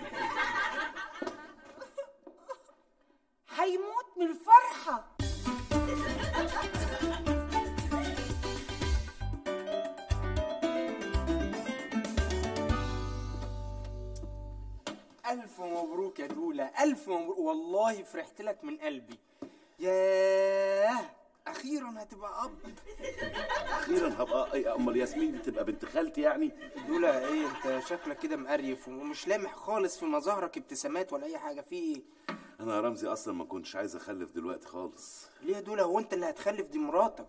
F: هيموت من الفرحه.
G: ألف مبروك يا دولة، ألف مبروك والله، فرحت لك من قلبي. ياه أخيرا هتبقى أب.
B: أخيرا هبقى؟ أمال ياسمين دي تبقى بنت خالتي يعني؟
G: دولة إيه أنت شكلك كده مقريف ومش لامح خالص في مظاهرك ابتسامات ولا أي حاجة، في إيه؟
B: أنا يا رمزي أصلا ما كنتش عايز أخلف دلوقتي خالص.
G: ليه يا دولة؟ هو أنت اللي هتخلف؟ دي مراتك.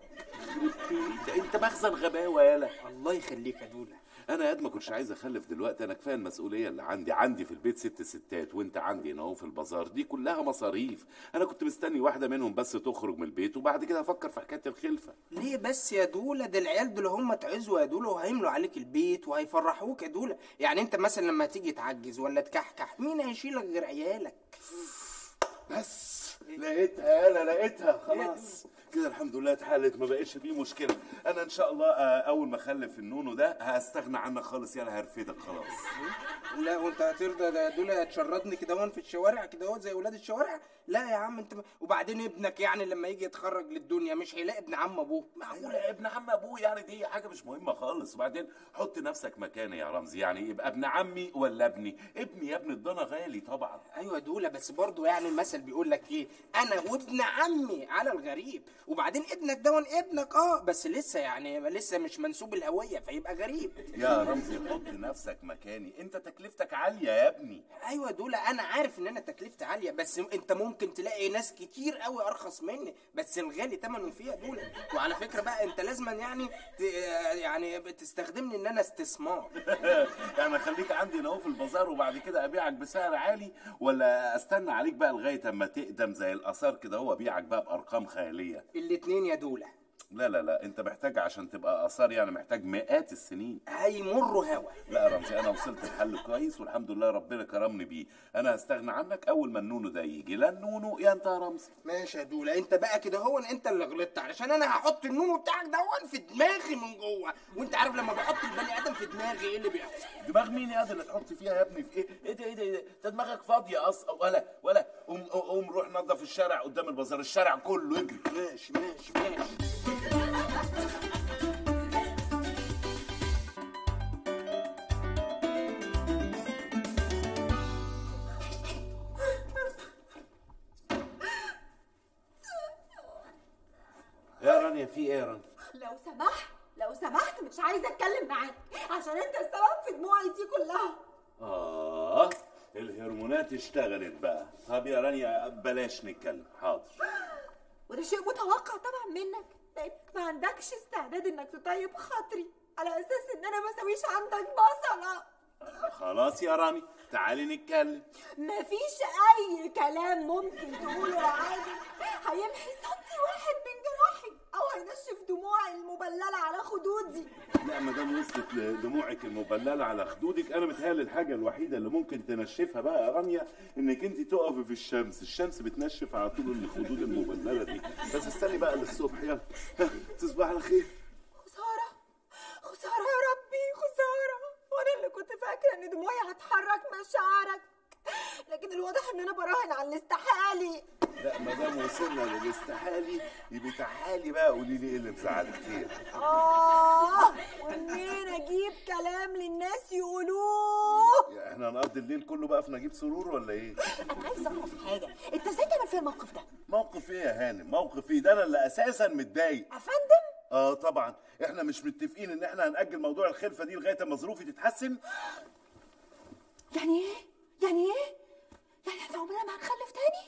B: أنت مخزن غباوة يالا.
G: الله يخليك يا دولة.
B: انا قد ما كنتش عايز اخلف دلوقتي، انا كفايه المسؤوليه اللي عندي عندي في البيت ست ستات وانت عندي هنا اهو في البازار، دي كلها مصاريف. انا كنت مستني واحده منهم بس تخرج من البيت وبعد كده افكر في حكايه الخلفه.
G: ليه بس يا دوله؟ ده العيال دول هم اتعزوا يا دوله وهيملوا عليك البيت وهيفرحوك يا دوله. يعني انت مثلا لما تيجي تعجز ولا تكحكح مين هيشيلك غير عيالك؟
B: بس لقيتها يالا، لقيتها خلاص كده الحمد لله اتحلت، ما بقتش فيه مشكله. انا ان شاء الله اول ما اخلف النونو ده هستغنى عنك خالص يالا، هرفدك خلاص.
G: لا وانت هترضى ده دول هتشردني كده وان في الشوارع كده اهو زي اولاد الشوارع؟ لا يا عم انت. وبعدين ابنك يعني لما يجي يتخرج للدنيا مش هيلاقي ابن عم ابوه؟
B: معقوله ابن عم ابوه يعني؟ دي حاجه مش مهمه خالص. وبعدين حط نفسك مكاني يا رمزي، يعني يبقى ابن عمي ولا ابني؟ ابني يا ابن الضنا غالي طبعا.
G: ايوه دوله بس برضه يعني المثل بيقول لك ايه؟ انا وابن عمي على الغريب. وبعدين ابنك دون ابنك اه بس لسه يعني لسه مش منسوب الهويه فيبقى غريب.
B: يا رمزي حط نفسك مكاني، انت تكلفتك عاليه يا ابني.
G: ايوه دوله انا عارف ان انا تكلفتي عاليه، بس انت ممكن تلاقي ناس كتير قوي ارخص مني، بس الغالي ثمنه فيها دوله. وعلى فكره بقى انت لازما يعني ت... يعني بتستخدمني ان انا استثمار.
B: يعني خليك عندي هنا في البازار وبعد كده ابيعك بسعر عالي، ولا استنى عليك بقى لغايه اما تقدم زي الاثار كده هو ابيعك بقى بارقام خياليه؟
G: الاتنين يا دوله.
B: لا لا لا انت محتاج عشان تبقى اثار يعني محتاج مئات السنين.
G: هيمروا هوا.
B: لا يا رمزي انا وصلت لحل كويس والحمد لله ربنا كرمني بيه. انا هستغنى عنك اول ما النونو ده يجي، لا النونو يا انت يا رمزي.
G: ماشي يا دوله انت بقى كده هو انت اللي غلطت، علشان انا هحط النونو بتاعك ده في دماغي من جوه، وانت عارف لما بحط البني ادم في دماغي ايه اللي بيحصل.
B: دماغ مين يا دي اللي تحط فيها يا ابني؟ في ايه؟ ايه ده ايه ده ايه ده؟ انت دماغك فاضيه اصلا ولا ولا قوم قوم روح نظف الشارع قدام البازار، الشارع كله اجري.
G: ماشي ماشي ماشي.
B: يا رانيا في ايه يا رانيا؟
D: لو سمحت لو سمحت مش عايزه اتكلم معاك عشان انت السبب في دموعي دي كلها.
B: اه الهرمونات اشتغلت بقى. طب يا رانيا بلاش نتكلم. حاضر.
D: وده شيء متوقع طبعا منك، لانك ما عندكش استعداد انك تطيب خاطري على اساس ان انا ما اسويش عندك بصله.
B: خلاص يا راني تعالي نتكلم.
D: مفيش اي كلام ممكن تقوله يا عادل هيمحي سنتي واحد من جراحي او هينشف دموعي المبلله على خدودي.
B: لا ما دام وصلت لدموعك المبلله على خدودك انا متهيألي الحاجه الوحيده اللي ممكن تنشفها بقى يا رانيا انك انت تقفي في الشمس، الشمس بتنشف على طول الخدود المبلله دي. بس استني بقى للصبح يلا. تصبح على خير.
D: خساره خساره يا ربي خساره، وانا اللي كنت فاكره ان دموعي هتحرك مشاعرك،
F: لكن الواضح ان انا براهن على الاستحالي.
B: لا ما دام وصلنا للاستحالي يبقى تعالي بقى قولي لي ايه اللي مزعلك فيها.
F: اه ومنين اجيب كلام للناس يقولوه؟
B: يعني احنا هنقضي الليل كله بقى في نجيب سرور ولا ايه؟
F: انا عايزه اعرف حاجه، انت ازاي تعمل فيها الموقف ده؟
B: موقف ايه يا هانم؟ موقف ايه؟ ده انا اللي اساسا متضايق.
F: يا فندم
B: اه طبعا، احنا مش متفقين ان احنا هنأجل موضوع الخلفه دي لغايه اما ظروفي تتحسن؟
F: يعني ايه؟ يعني ايه؟ يعني احنا عمرنا ما هنخلف تاني؟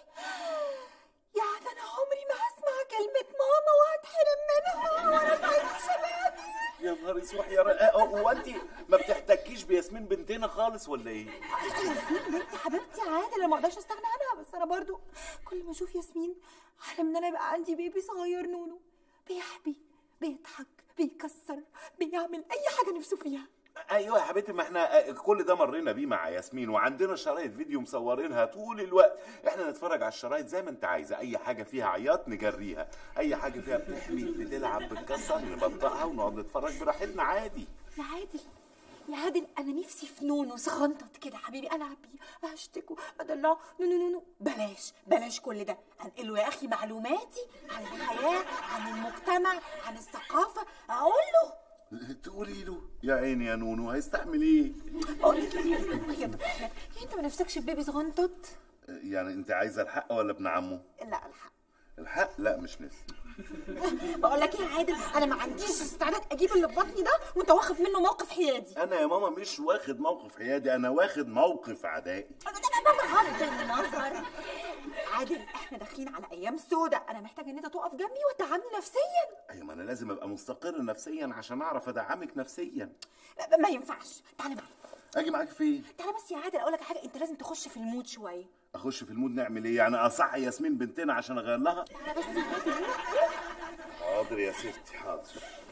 F: يعني انا عمري ما هسمع كلمة ماما وهتحرم منها وانا في عز شبابي.
B: يا نهار اسود يا رقاقه، هو انت ما بتحتكيش بياسمين بنتنا خالص ولا ايه؟
F: ياسمين بنتي حبيبتي عادي، انا ما اقدرش استغنى عنها، بس انا برضو كل ما اشوف ياسمين احلم ان انا يبقى عندي بيبي صغير نونو بيحبي بيضحك بيكسر بيعمل اي حاجة نفسه فيها.
B: ايوه يا حبيبتي، ما احنا كل ده مرينا بيه مع ياسمين وعندنا شرايط فيديو مصورينها طول الوقت. احنا نتفرج على الشرايط زي ما انت عايزه، اي حاجه فيها عياط نجريها، اي حاجه فيها بتحمي بتلعب بتكسر نبطئها ونقعد نتفرج براحتنا عادي.
F: يا عادل يا عادل انا نفسي في نونو صغنطط كده حبيبي، العب بيه اشتكه ادلعه. نو نو نو بلاش بلاش كل ده، انقله يا اخي معلوماتي عن الحياه عن المجتمع عن الثقافه، اقول له
B: تقولي له يا عيني يا نونو هيستحمل ايه؟
F: بقول لك ايه انت ما نفسكش في بيبي صغنطط؟
B: يعني انت عايزه الحق ولا ابن عمه؟
F: لا الحق.
B: الحق؟ لا مش نفسي.
F: بقول لك ايه يا عادل، انا ما عنديش استعداد اجيب اللي في بطني ده وانت واخد منه موقف حيادي.
B: انا يا ماما مش واخد موقف حيادي، انا واخد موقف عدائي.
F: بغض النظر عادل احنا داخلين على ايام سودة، انا محتاجه ان انت تقف جنبي وتدعمني نفسيا.
B: ايوه ما انا لازم ابقى مستقر نفسيا عشان اعرف ادعمك نفسيا.
F: ما ينفعش، تعالى معايا.
B: اجي معاك فين؟
F: تعالى بس يا عادل اقول لك حاجه، انت لازم تخش في المود شويه.
B: اخش في المود نعمل ايه؟ يعني اصحي ياسمين بنتنا عشان اغير لها؟
F: تعالى بس يا عادل.
B: حاضر يا ستي حاضر.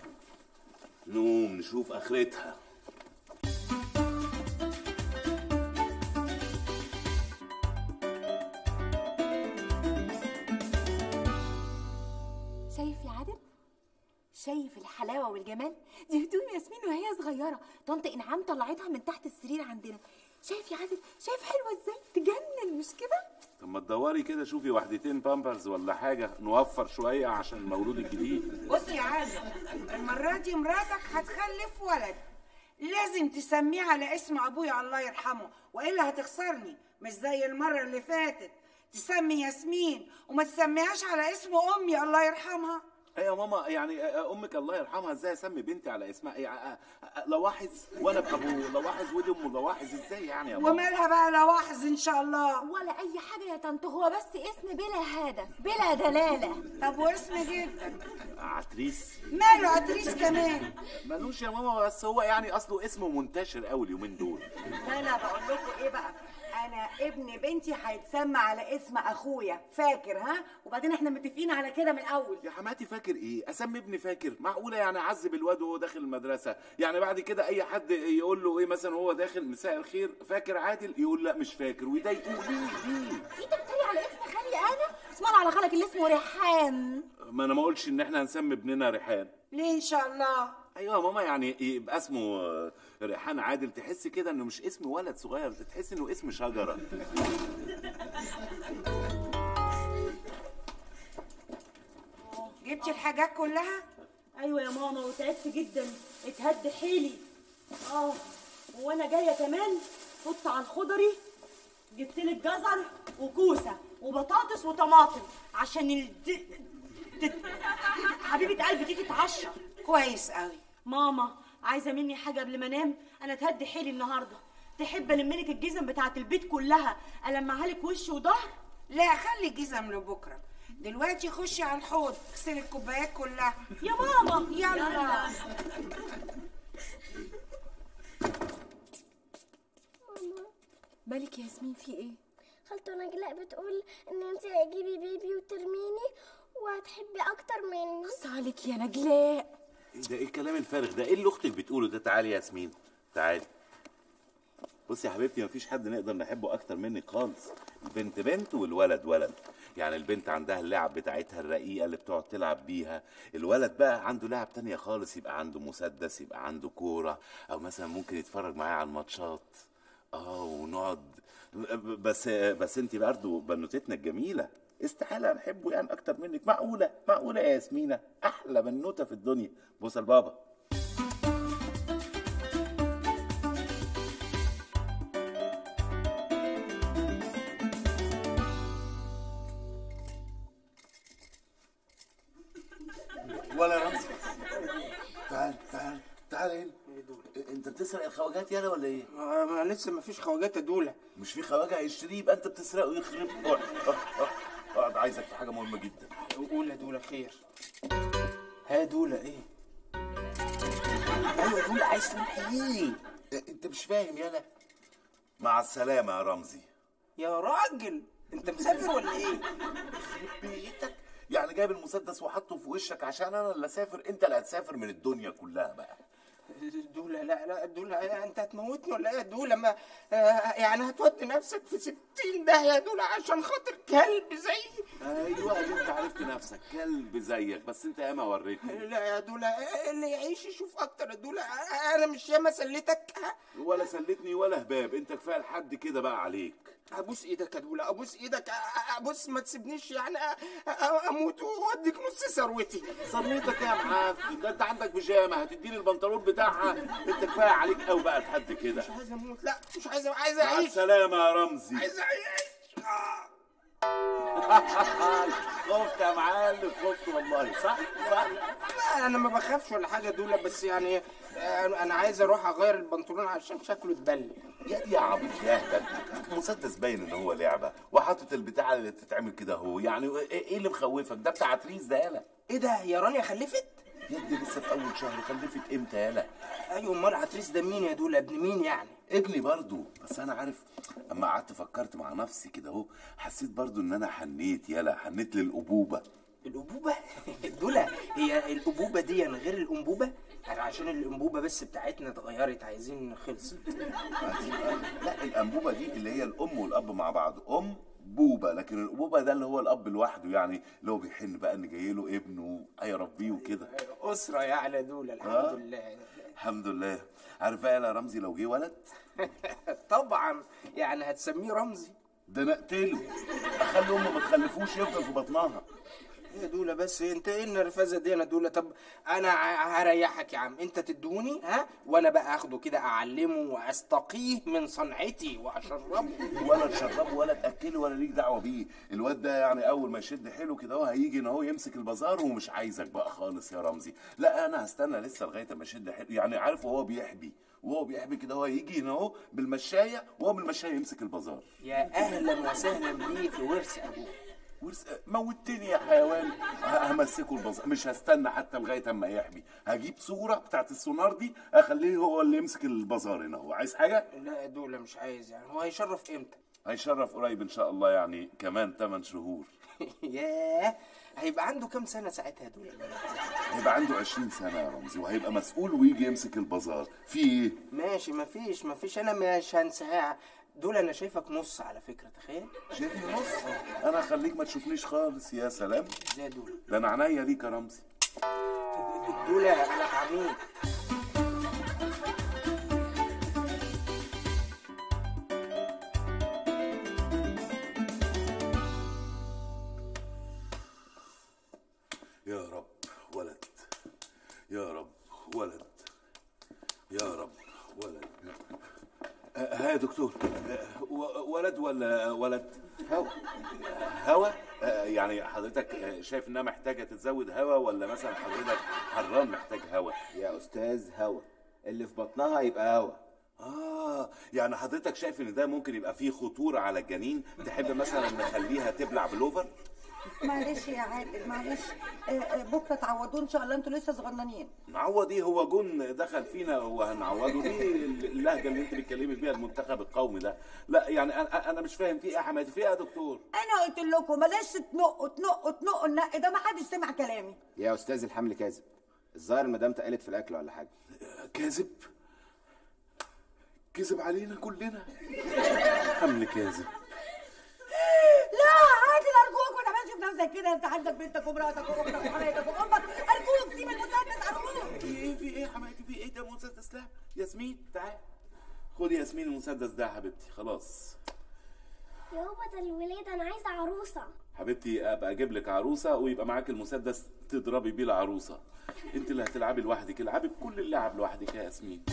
B: نقوم نشوف اخرتها.
F: شايف يا عادل؟ شايف الحلاوه والجمال؟ دي هدوم ياسمين وهي صغيره، طنط انعام طلعتها من تحت السرير عندنا. شايف يا عادل؟ شايف حلوه ازاي؟ تجنن مش كده؟
B: طب ما تدوري كده شوفي واحدتين بامبرز ولا حاجه نوفر شويه عشان المولود الجديد.
K: بص يا عادل، المره دي مراتك هتخلف ولد، لازم تسميه على اسم ابويا الله يرحمه والا هتخسرني، مش زي المره اللي فاتت تسمي ياسمين وما تسميهاش على اسم امي الله يرحمها.
B: ايه يا ماما يعني امك الله يرحمها ازاي اسمي بنتي على اسمها؟ يعني لواحظ وانا ابو لواحظ ودي ام لواحظ ازاي يعني يا ماما؟
K: ومالها بقى لواحظ ان شاء الله؟
F: ولا اي حاجه يا طنط، هو بس اسم بلا هدف بلا دلاله.
K: طب واسم جدا؟
B: عتريس.
K: ماله عتريس كمان؟
B: مالوش يا ماما، بس هو يعني اصله اسمه منتشر قوي اليومين دول.
J: لا لا بقول لكم ايه بقى، انا ابن بنتي هيتسمى على اسم اخويا فاكر، ها؟ وبعدين احنا متفقين على كده من الاول.
B: يا حماتي فاكر ايه؟ اسمي ابني فاكر؟ معقوله يعني اعذب الواد وهو داخل المدرسه؟ يعني بعد كده اي حد يقول له ايه مثلا وهو داخل مساء الخير فاكر عادل، يقول لا مش فاكر ويضايقوه. ليه ليه؟
F: انت بتتريق على اسم خالي انا؟ اسم الله على خالك اللي اسمه ريحان.
B: ما انا ما اقولش ان احنا هنسمي ابننا ريحان.
K: ليه ان شاء الله؟
B: ايوه يا ماما، يعني يبقى اسمه ريحان عادل تحس كده انه مش اسم ولد صغير، تحس انه اسم شجره.
K: جبتي الحاجات كلها؟
F: ايوه يا ماما وتعبت جدا، اتهد حيلي. اه وانا جايه كمان فت على الخضري، جبت لك جزر وكوسه وبطاطس وطماطم عشان الد... تت... حبيبه قلبي تيجي تتعشى.
K: كويس قوي.
F: ماما عايزه مني حاجه قبل ما انام؟ انا اتهد حيلي النهارده. تحب الملك الجزم بتاعه البيت كلها المعها لك وش وظهر؟
K: لا خلي الجزم لبكره، دلوقتي خشي على الحوض اغسلي الكوبايات كلها.
F: يا ماما
K: يلا, يلا.
F: مالك يا ياسمين في ايه؟
E: خالته نجلاء بتقول ان انت هتجيبي بيبي وترميني وهتحبي اكتر مني.
F: بص عليك يا نجلاء.
B: ايه ده؟ ايه الكلام الفارغ ده؟ ايه اللي اختك بتقوله ده؟ تعالي يا ياسمين تعالي. بصي يا حبيبتي، مفيش حد نقدر نحبه اكتر منك خالص. البنت بنت والولد ولد. يعني البنت عندها اللعب بتاعتها الرقيقه اللي بتقعد تلعب بيها، الولد بقى عنده لعب تانية خالص، يبقى عنده مسدس، يبقى عنده كوره، او مثلا ممكن يتفرج معايا على الماتشات. اه ونقعد بس بس انت برضه بنوتتنا الجميله، استحاله نحبه يعني اكتر منك. معقوله معقوله يا ياسمينه؟ احلى بنوته في الدنيا. بوسه لبابا. ولا رمزي، تعال تعال تعال هنا. انت بتسرق الخواجات يالا ولا ايه؟
G: ما لسه ما فيش خواجات يا دوله.
B: مش في خواجه هيشتريه يبقى انت بتسرقه ويخرب. اقعد اقعد، عايزك في حاجه مهمه جدا.
G: قول يا دوله خير. ها يا دوله ايه؟
B: ايوه يا دوله، عايز تقول ايه؟ انت مش فاهم يالا. مع السلامه يا رمزي.
G: يا راجل انت مسافر ولا ايه؟
B: بيتك يعني جايب المسدس وحطه في وشك عشان انا اللي اسافر؟ انت اللي هتسافر من الدنيا كلها بقى.
G: دولة لا لا دولة، انت هتموتني ولا ايه يا دولة؟ ما يعني هتودي نفسك في ستين ده يا دولة عشان خاطر كلب زيي؟
B: ايوه انت عرفت نفسك كلب زيك، بس انت ياما وريتني.
G: لا يا دولة، اللي يعيش يشوف اكتر يا دولة. انا مش ياما سليتك
B: ولا سلتني ولا هباب. انت كفايه لحد كده بقى عليك.
G: ابوس ايدك يا دولة، ابوس ايدك، ابوس ما تسيبنيش يعني اموت واديك نص ثروتي.
B: ثروتك يا معفن؟ ده انت عندك بيجامه هتديني البنطلون بتاعها. انت كفايه عليك قوي بقى لحد كده.
G: مش عايز اموت، لا مش عايز، عايز اعيش.
B: مع السلامه يا رمزي.
G: عايز اعيش.
B: خفت يا معلم، خفت والله. صح؟
G: لا انا ما بخافش ولا حاجه دولة، بس يعني انا عايز اروح اغير البنطلون عشان شكله اتبلل.
B: يا دي يا عبيط يا اهبل، مسدس باين ان هو لعبه وحاطط البتاع اللي تتعمل كده اهو. يعني ايه اللي مخوفك؟ ده بتاع عتريس ده يالا.
G: ايه ده يا رانيا خلفت؟
B: يا ابني لسه في اول شهر. خلفت امتى يالا؟
G: ايوه امال عتريس ده مين يا دولة؟ ابن مين يعني؟
B: ابني برضو. بس انا عارف اما قعدت فكرت مع نفسي كده اهو، حسيت برضو ان انا حنيت يالا، حنيت للابوبه.
G: الأبوبة؟ دولة هي الأبوبة دي غير الأنبوبة؟ عشان الأنبوبة بس بتاعتنا اتغيرت، عايزين خلصت.
B: لا الأنبوبة دي اللي هي الأم والأب مع بعض، أم بوبة. لكن الأبوبة ده اللي هو الأب لوحده، يعني اللي هو بيحن بقى إن جاي له ابنه هيربيه وكده.
G: أسرة يعني دولة. الحمد آه. لله
B: الحمد لله. عارف بقى يا رمزي لو جه ولد؟
G: طبعا. يعني هتسميه رمزي؟
B: ده أنا أقتله، أخلي أمه ما تخلفوش يفضل في بطنها.
G: يا دولة بس انت ايه النرفزه دي يا دولة؟ طب انا هريحك يا عم، انت تدوني ها وانا بقى اخده كده اعلمه واستقيه من صنعتي واشربه.
B: ولا تشربه ولا تاكله ولا ليك دعوه بيه. الواد ده يعني اول ما يشد حيله كده هو هيجي ان هو يمسك البازار ومش عايزك بقى خالص يا رمزي. لا انا هستنى لسه لغايه ما يشد حيله، يعني عارف وهو بيحبي وهو بيحبي كده هو هيجي هنا اهو بالمشايه وهو بالمشايه يمسك البازار.
G: يا اهلا وسهلا بيه في ورث ابوك.
B: ورث؟ موتني يا حيوان. همسكه البازار، مش هستنى حتى لغايه اما يحبي. هجيب صوره بتاعت السونار دي اخليه هو اللي يمسك البازار هنا. هو عايز حاجه؟
G: لا دولة مش عايز. يعني هو هيشرف امتى؟
B: هيشرف قريب ان شاء الله، يعني كمان ثمان شهور.
G: ياه، هيبقى عنده كام سنه ساعتها يا دولة؟
B: هيبقى عنده عشرين سنه يا رمزي، وهيبقى مسؤول ويجي يمسك البازار. في ايه؟
G: ماشي مفيش مفيش انا مش هنساها. دول انا شايفك نص على فكره، تخيل.
B: شايفني نص؟ انا هخليك ما تشوفنيش خالص. يا سلام.
G: ازاي دول؟
B: ده انا عينيا ليك يا رمزي.
G: دول انا عميد.
B: يا رب ولد، يا رب ولد، يا رب ولد. ها يا دكتور، ولد ولا ولد؟
G: هوا.
B: هوا؟ يعني حضرتك شايف انها محتاجه تتزود هوا، ولا مثلا حضرتك حران محتاج هوا؟
G: يا استاذ هوا اللي في بطنها يبقى هوا.
B: اه يعني حضرتك شايف ان ده ممكن يبقى فيه خطوره على الجنين؟ تحب مثلا نخليها تبلع بلوفر؟
J: معلش يا عادل معلش، بكره تعوضوه ان شاء الله، انتوا لسه صغننين.
B: نعوض ايه؟ هو جون دخل فينا وهنعوضه ليه؟ اللهجه اللي انت بتكلمي بيها المنتخب القومي ده. لا يعني انا انا مش فاهم في ايه يا حماتي، في ايه يا دكتور؟
J: انا قلت لكم بلاش تنقوا تنقوا تنقوا النق ده، ما حدش سمع كلامي.
G: يا استاذ الحمل كاذب، الظاهر المدام تقلت في الاكل ولا حاجه.
B: كاذب؟ كذب علينا كلنا. حمل كاذب.
J: لا عادل ارجوك ما تعملش في نفسك كده، انت عندك بنتك ومراتك واختك وحماتك وامك، ارجوك سيب المسدس ارجوك.
B: في ايه في ايه يا حماتي؟ في ايه ده مسدس؟ لا ياسمين تعال خدي ياسمين المسدس ده يا حبيبتي. خلاص
E: يا بابا ده الولادة، انا عايزة عروسة.
B: حبيبتي ابقى اجيب لك عروسه ويبقى معاك المسدس تضربي بيه العروسه. انت اللي هتلعبي لوحدك، العبي بكل اللعب لوحدك يا ياسمين.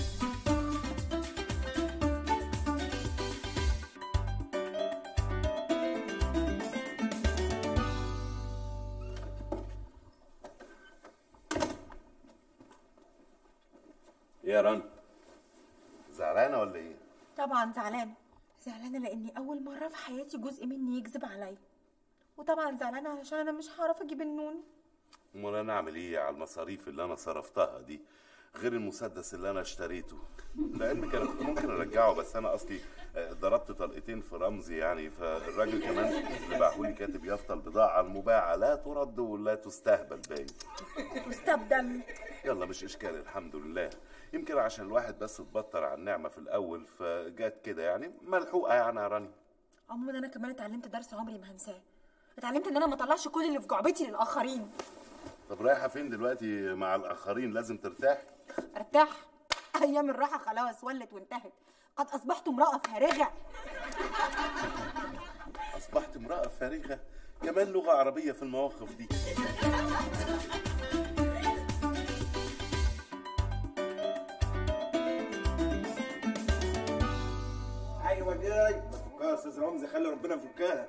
B: يا رنا زعلانه ولا ايه؟
C: طبعا زعلانه. زعلانه لاني اول مره في حياتي جزء مني يكذب عليا، وطبعا زعلانه علشان انا مش هعرف اجيب النون.
B: امال انا اعمل ايه على المصاريف اللي انا صرفتها دي غير المسدس اللي انا اشتريته؟ لان كان كنت ممكن ارجعه، بس انا اصلي ضربت طلقتين في رمزي يعني، فالراجل كمان اللي باعهولي كاتب يافطه البضاعه المباعه لا ترد ولا تستهبل باين.
C: تستبدل.
B: يلا مش اشكال، الحمد لله. يمكن عشان الواحد بس اتبطر على النعمه في الاول فجات كده يعني، ملحوقه يعني يا راني.
C: عموما انا كمان اتعلمت درس عمري ما هنساه. اتعلمت ان انا ما اطلعش كل اللي في جعبتي للاخرين.
B: طب رايحه فين دلوقتي مع الاخرين؟ لازم ترتاح.
C: ارتاح؟ ايام الراحه خلاص ولت وانتهت. قد اصبحت امراه فارغه.
B: اصبحت امراه فارغه؟ كمان لغه عربيه في المواقف دي.
G: ايوه جاي. ما تفكها يا استاذ رمزي، خلي ربنا يفكها.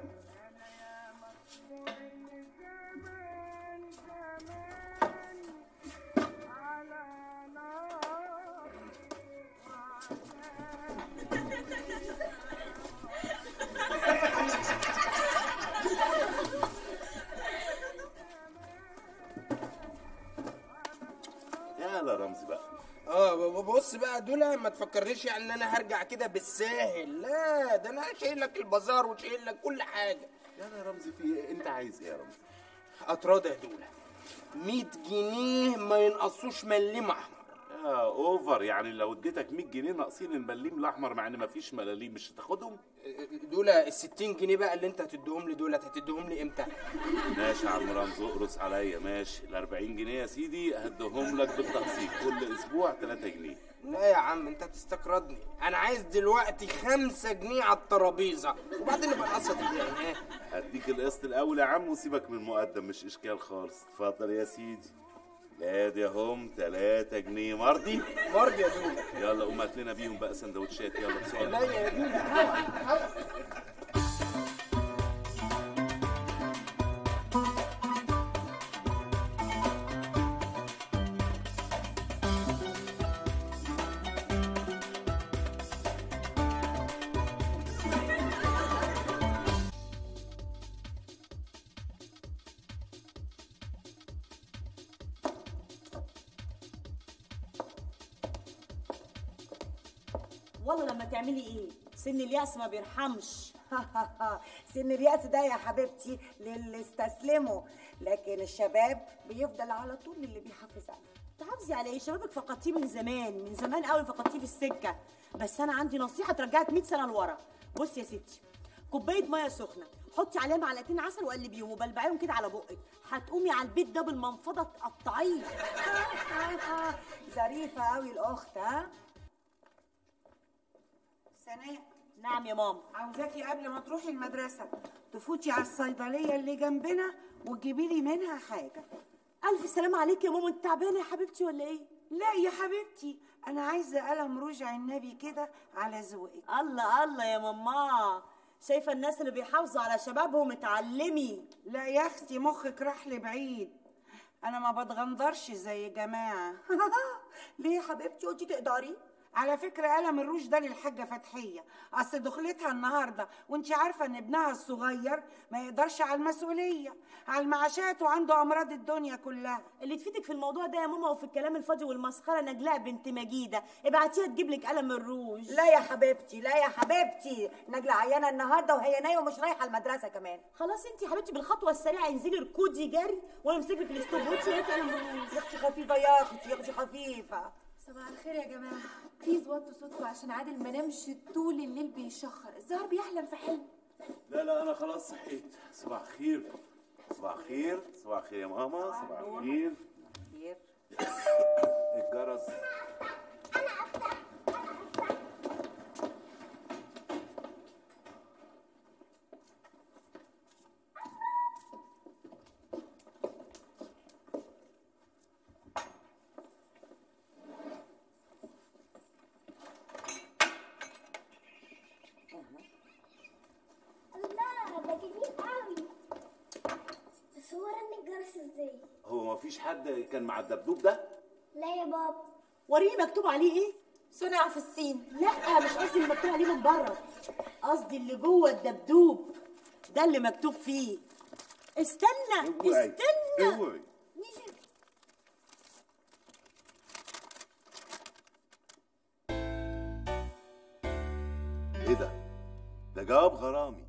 B: يلا رمزي بقى.
G: اه بص بقى دول، ما تفكرنيش يعني ان انا هرجع كده بالساهل، لا ده انا شايل لك البازار وشايل لك كل حاجه.
B: يلا رمزي في ايه؟ انت عايز ايه يا رمزي؟
G: اتراضى يا دوله مية جنيه ما ينقصوش مليم احمر.
B: اه اوفر يعني، لو اديتك مية جنيه ناقصين المليم الاحمر مع ان مفيش ملاليم مش هتاخدهم؟
G: دول ال ستين جنيه بقى اللي انت هتديهم لي دولت هتديهم لي امتى؟
B: ماشي يا عم رمزي اقرص عليا. ماشي ال أربعين جنيه يا سيدي هديهم لك بالتقسيط كل اسبوع تلاتة جنيه.
G: لا يا عم انت هتستقرضني، انا عايز دلوقتي خمسة جنيه على الترابيزه وبعدين نبقى نقسط الباقي.
B: هديك القسط الاول يا عم وسيبك من المقدم، مش اشكال خالص. اتفضل يا سيدي. ادي هم تلاتة جنيه. مرضي؟
G: مرضي يا دوله.
B: يلا قوم هات لنا بيهم بقى سندوتشات يلا بسرعه.
G: لا يا دوله.
F: والله لما تعملي ايه؟ سن اليأس ما بيرحمش. سن اليأس ده يا حبيبتي للي استسلموا، لكن الشباب بيفضل على طول للي بيحافظ عليه. تحافظي على ايه؟ شبابك فقدتيه من زمان، من زمان قوي فقدتيه في السكه. بس انا عندي نصيحه ترجعك مية سنه لورا. بصي يا ستي، كوبايه ميه سخنه حطي عليها معلقتين عسل وقلبيهم وبلبعيهم كده على بقك، هتقومي على البيت ده بالمنفضه تقطعيه. ظريفه قوي الاخت. ها
K: سناء؟
F: نعم يا ماما.
K: عاوزاكي قبل ما تروحي المدرسه تفوتي على الصيدليه اللي جنبنا وتجيبي لي منها حاجه.
F: الف سلام عليك يا ماما. انت تعبانه يا حبيبتي ولا ايه؟
K: لا يا حبيبتي انا عايزه قلم روج عنبي كده على ذوقك.
F: الله الله يا ماما، شايفه الناس اللي بيحافظوا على شبابهم اتعلمي.
K: لا يا اختي مخك راح لبعيد، انا ما بتغندرش زي جماعه.
F: ليه يا حبيبتي وانتي تقدري؟
K: على فكرة قلم الروج ده للحاجة فتحية، أصل دخلتها النهاردة وانتي عارفة إن ابنها الصغير ما يقدرش على المسؤولية، على المعاشات وعنده أمراض الدنيا كلها.
F: اللي تفيدك في الموضوع ده يا ماما وفي الكلام الفاضي والمسخرة نجلاء بنت مجيدة، ابعتيها تجيب لك قلم الروج.
H: لا يا حبيبتي لا يا حبيبتي، نجلة عيانة النهاردة وهي نايمة ومش رايحة المدرسة كمان.
F: خلاص انتي يا حبيبتي بالخطوة السريعة انزلي اركضي جري وانا امسك لك الستوب واتش وهاتي قلم الروج.
H: يا اختي خفيفة يا اختي، يا اختي خفيفة.
D: صباح الخير يا جماعه، بليز وطوا صوتكم عشان عادل ما نامش طول الليل بيشخر، الظاهر بيحلم في حلم.
B: لا لا انا خلاص صحيت. صباح الخير. صباح الخير. صباح الخير يا ماما. صباح الخير.
H: خير.
B: الجرس. مفيش حد كان مع الدبدوب ده؟
E: لا يا بابا.
F: وريني مكتوب عليه ايه؟
D: صنع في الصين.
F: لا مش قصدي اللي مكتوب عليه من بره، قصدي اللي جوه الدبدوب ده اللي مكتوب فيه. استنى
B: اوعي.
F: استنى
B: اوعي. ايه ده؟ ده جواب غرامي.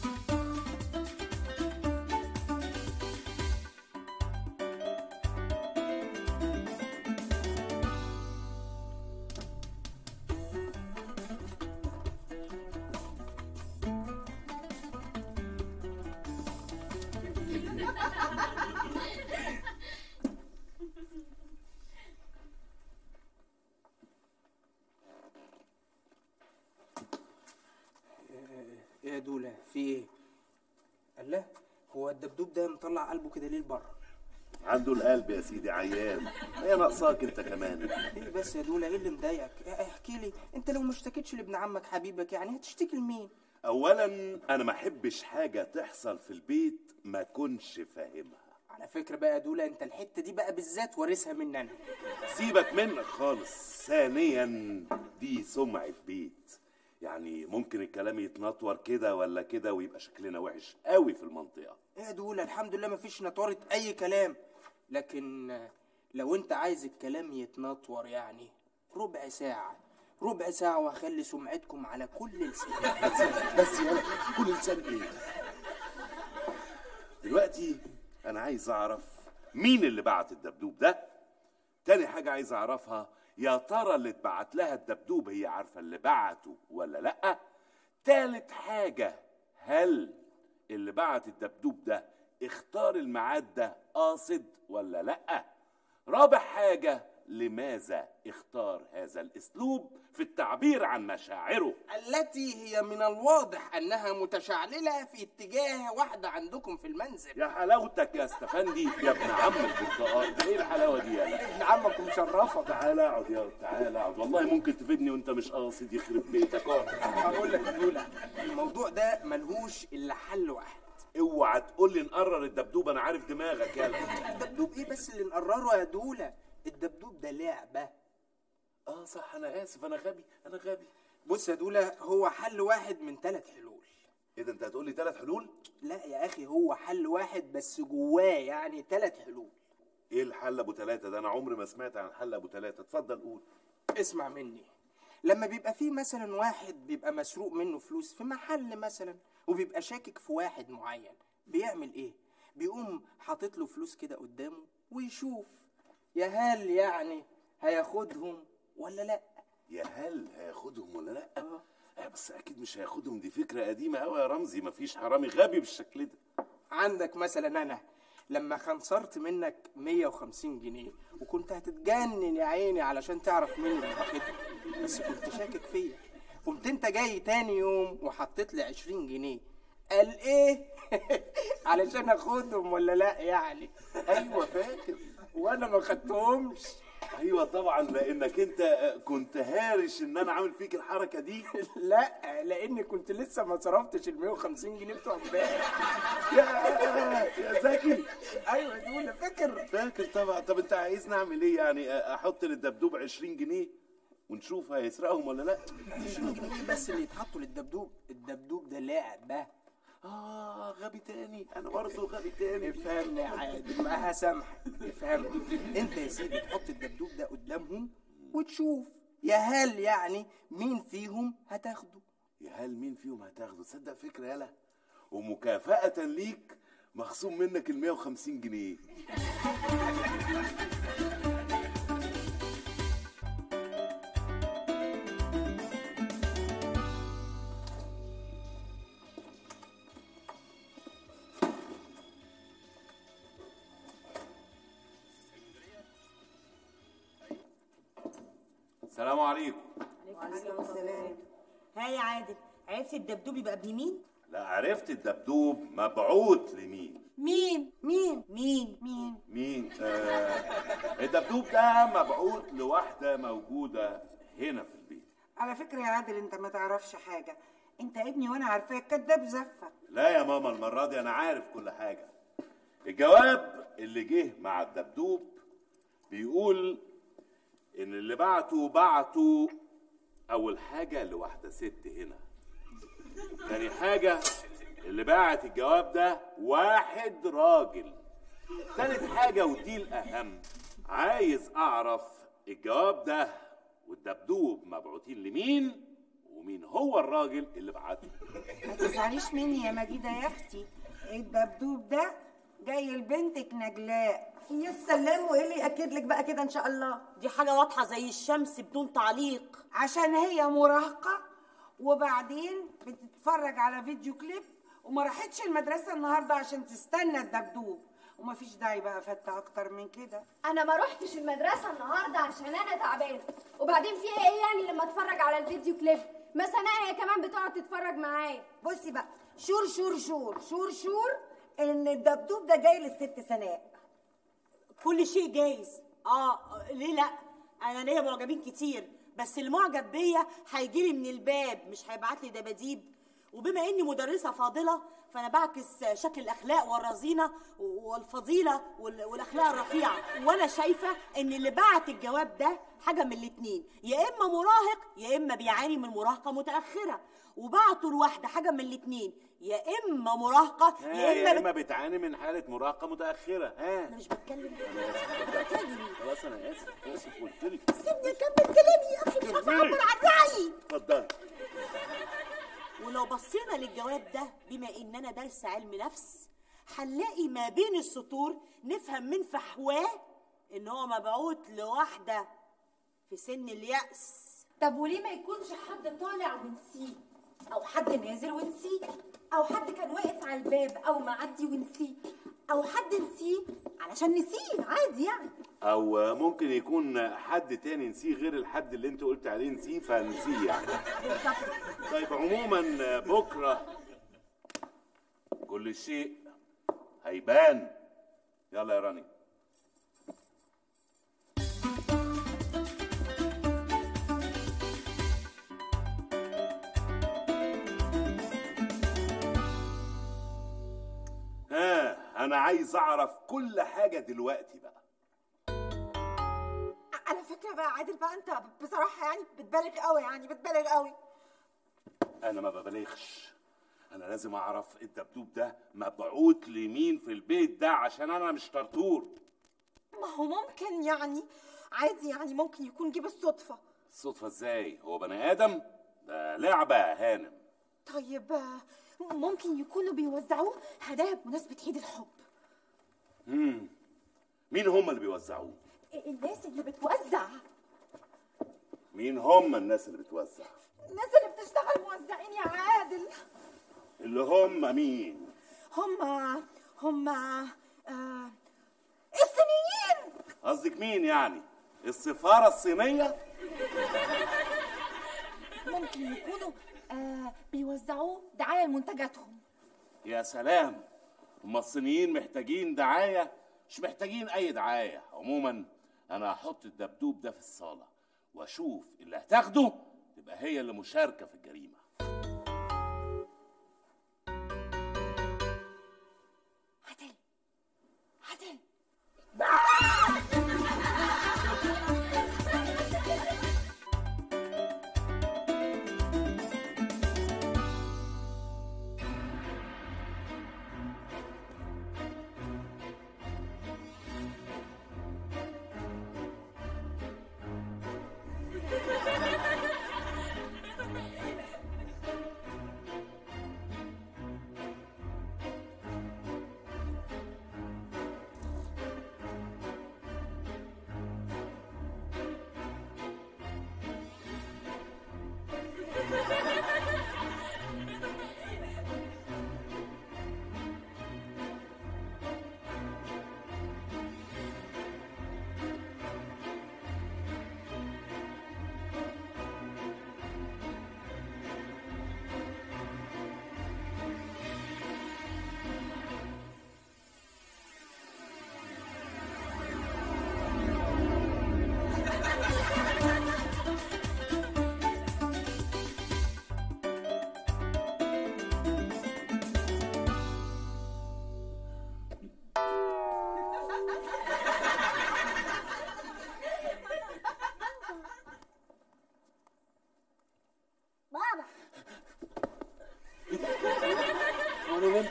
G: ايه يا دوله في ايه؟ الله، هو الدبدوب ده مطلع قلبه كده ليه لبره؟
B: عنده القلب يا سيدي عيان، هي ناقصاك انت كمان.
G: ايه بس يا دوله، ايه اللي مضايقك؟ احكي لي، انت لو ما اشتكيتش لابن عمك حبيبك يعني هتشتكي لمين؟
B: اولا انا ما احبش حاجه تحصل في البيت ما كنش فاهمها.
G: على فكره بقى يا دوله، انت الحته دي بقى بالذات وارثها مني انا.
B: سيبك منك خالص. ثانيا دي سمعه بيت، يعني ممكن الكلام يتنطور كده ولا كده ويبقى شكلنا وحش قوي في المنطقه.
G: ايه يا دوله، الحمد لله مفيش نطوره اي كلام، لكن لو انت عايز الكلام يتنطور يعني ربع ساعه ربع ساعه وهخلي سمعتكم على كل لسان.
B: بس بس يلا، كل لسان ايه؟ دلوقتي انا عايز اعرف مين اللي بعت الدبدوب ده. تاني حاجه عايز اعرفها، يا ترى اللي اتبعت لها الدبدوب هي عارفه اللي بعته ولا لا. تالت حاجه، هل اللي بعت الدبدوب ده اختار الميعاد ده قاصد ولا لا. رابع حاجه، لماذا اختار هذا الاسلوب في التعبير عن مشاعره
G: التي هي من الواضح انها متشعلله في اتجاه واحده عندكم في المنزل.
B: يا حلاوتك يا استفندي يا ابن عم البرتقال، ايه الحلاوه دي يا
G: ابن عمك مشرفه.
B: تعال اقعد يا تعال اقعد، والله ممكن تفيدني وانت مش قاصد، يخرب بيتك. اقعد.
G: هقول لك يا دوله، الموضوع ده ملهوش الا حل واحد.
B: اوعى تقول لي نقرر الدبدوب، انا عارف دماغك يا
G: الدبدوب ايه بس اللي نقرره يا دوله؟ الدبدوب ده لعبه.
B: اه صح، انا اسف، انا غبي انا غبي.
G: بص يا دوله، هو حل واحد من ثلاث حلول.
B: ايه ده، انت هتقول لي ثلاث حلول؟
G: لا يا اخي، هو حل واحد بس جواه يعني ثلاث حلول.
B: ايه الحل ابو ثلاثه ده؟ انا عمري ما سمعت عن حل ابو ثلاثه. اتفضل قول.
G: اسمع مني، لما بيبقى فيه مثلا واحد بيبقى مسروق منه فلوس في محل مثلا، وبيبقى شاكك في واحد معين، بيعمل ايه؟ بيقوم حاطط له فلوس كده قدامه ويشوف يا هل يعني هياخدهم ولا لا.
B: يا هل هياخدهم ولا لا؟ اه آه بس اكيد مش هياخدهم، دي فكره قديمه قوي يا رمزي، مفيش حرامي غبي بالشكل ده.
G: عندك مثلا انا لما خنصرت منك مية وخمسين جنيه وكنت هتتجنن يا عيني علشان تعرف مين اللي واخدهم، بس كنت شاكك فيا، قمت انت جاي تاني يوم وحطيت لي عشرين جنيه. قال ايه؟ علشان اخدهم ولا لا يعني؟
B: ايوه فاكر،
G: وانا ما خدتهمش.
B: ايوه طبعا، لانك انت كنت هارش ان انا عامل فيك الحركه دي.
G: لا، لاني كنت لسه ما صرفتش ال مية وخمسين جنيه بتوع امبارح.
B: يا يا زكي.
G: ايوه يا دوله، فاكر
B: فاكر طبعا. طب انت عايزني اعمل ايه يعني؟ احط للدبدوب عشرين جنيه ونشوف هيسرقهم ولا لا؟
G: عشرين جنيه بس اللي يتحطوا للدبدوب؟ الدبدوب ده لعبه.
B: اه غبي تاني، انا برضه غبي تاني.
G: افهمني يا عادل، ما هسامحك. افهمني انت يا سيدي، تحط الدبدوب ده قدامهم وتشوف يا هل يعني مين فيهم هتاخده.
B: يا هل مين فيهم هتاخده؟ تصدق فكره يالا، ومكافأة ليك مخصوم منك ال مية وخمسين جنيه. السلام عليكم.
F: وعليكم السلام. ها يا عادل، عرفت الدبدوب يبقى ابن مين؟
B: لا، عرفت الدبدوب مبعوث لمين.
F: مين؟ مين؟ مين؟
B: مين؟ مين؟ آه الدبدوب ده مبعوث لواحدة موجودة هنا في البيت.
K: على فكرة يا عادل، انت ما تعرفش حاجة، انت ابني وانا عارفاك كداب زفة.
B: لا يا ماما، المرة دي انا عارف كل حاجة. الجواب اللي جه مع الدبدوب بيقول ان اللي بعته بعته اول حاجه لواحده ست هنا. تاني حاجه اللي باعت الجواب ده واحد راجل. تالت حاجه ودي الاهم، عايز اعرف الجواب ده والدبدوب مبعوتين لمين ومين هو الراجل اللي بعته.
K: ما تزعليش مني يا مجيده يا اختي، الدبدوب ده جاي لبنتك نجلاء.
F: يا سلام، وايه اللي ياكد لك بقى كده ان شاء الله؟ دي حاجه واضحه زي الشمس بدون تعليق.
K: عشان هي مراهقه وبعدين بتتفرج على فيديو كليب وما راحتش المدرسه النهارده عشان تستنى الدبدوب، ومفيش داعي بقى فتة اكتر من كده.
E: انا ما روحتش المدرسه النهارده عشان انا تعبانه، وبعدين فيها ايه يعني لما اتفرج على الفيديو كليب؟ ما سناء هي كمان بتقعد تتفرج معايا.
F: بصي بقى، شور شور شور شور شور ان الدبدوب ده جاي للست سناء.
L: كل شيء جايز. اه ليه لا؟ انا ليا معجبين كتير، بس المعجب بيا هيجيلي من الباب مش هيبعت لي دباديب. وبما اني مدرسه فاضله فانا بعكس شكل الاخلاق والرزينه والفضيله والاخلاق الرفيعه، وانا شايفه ان اللي بعت الجواب ده حاجه من الاتنين، يا اما مراهق يا اما بيعاني من مراهقه متاخره، وبعته لواحده حاجه من الاتنين، يا اما مراهقه
B: يا اما يا اما بت... بتعاني من حاله مراهقه متاخره. ها
L: انا مش بتكلم.
B: خلاص انا اسف اسف قلت لك
L: سيبني اكمل كلامي يا اخي، مش عارفه اعبر عن رايي.
B: اتفضلي.
L: ولو بصينا للجواب ده بما ان انا دارسه علم نفس، هنلاقي ما بين السطور نفهم من فحواه ان هو مبعوت لواحده في سن اليأس.
D: طب وليه ما يكونش حد طالع ونسيه، او حد نازل ونسيه، او حد كان واقف على الباب او معدي ونسيه، او حد نسيه علشان نسيه عادي يعني،
B: او ممكن يكون حد تاني نسيه غير الحد اللي انت قلت عليه نسيه فنسيه يعني. طيب عموما بكره كل شيء هيبان. يلا يا راني. ها انا عايز اعرف كل حاجه دلوقتي بقى.
F: على فكره بقى عادل بقى، انت بصراحه يعني بتبالغ قوي، يعني بتبالغ قوي.
B: انا ما ببالغش، انا لازم اعرف الدبدوب ده مبعوت لمين في البيت ده عشان انا مش طرطور.
F: ما هو ممكن يعني عادي، يعني ممكن يكون جه بالصدفه.
B: الصدفه ازاي؟ هو بني ادم؟ ده لعبه يا هانم.
F: طيب ممكن يكونوا بيوزعوه هدايا بمناسبه عيد الحب.
B: امم مين هم اللي بيوزعوه؟
F: الناس اللي بتوزع.
B: مين هم الناس اللي بتوزع؟
F: الناس اللي بتشتغل موزعين يا عادل.
B: اللي هم مين؟
F: هم هم آه الصينيين.
B: قصدك مين يعني؟ السفارة الصينية؟
D: ممكن يكونوا آه بيوزعوه دعاية لمنتجاتهم.
B: يا سلام، هم الصينيين محتاجين دعاية؟ مش محتاجين أي دعاية. عموما أنا هحط الدبدوب ده في الصالة وأشوف اللي هتاخده تبقى هي اللي مشاركة في الجريمة.
F: عادل عادل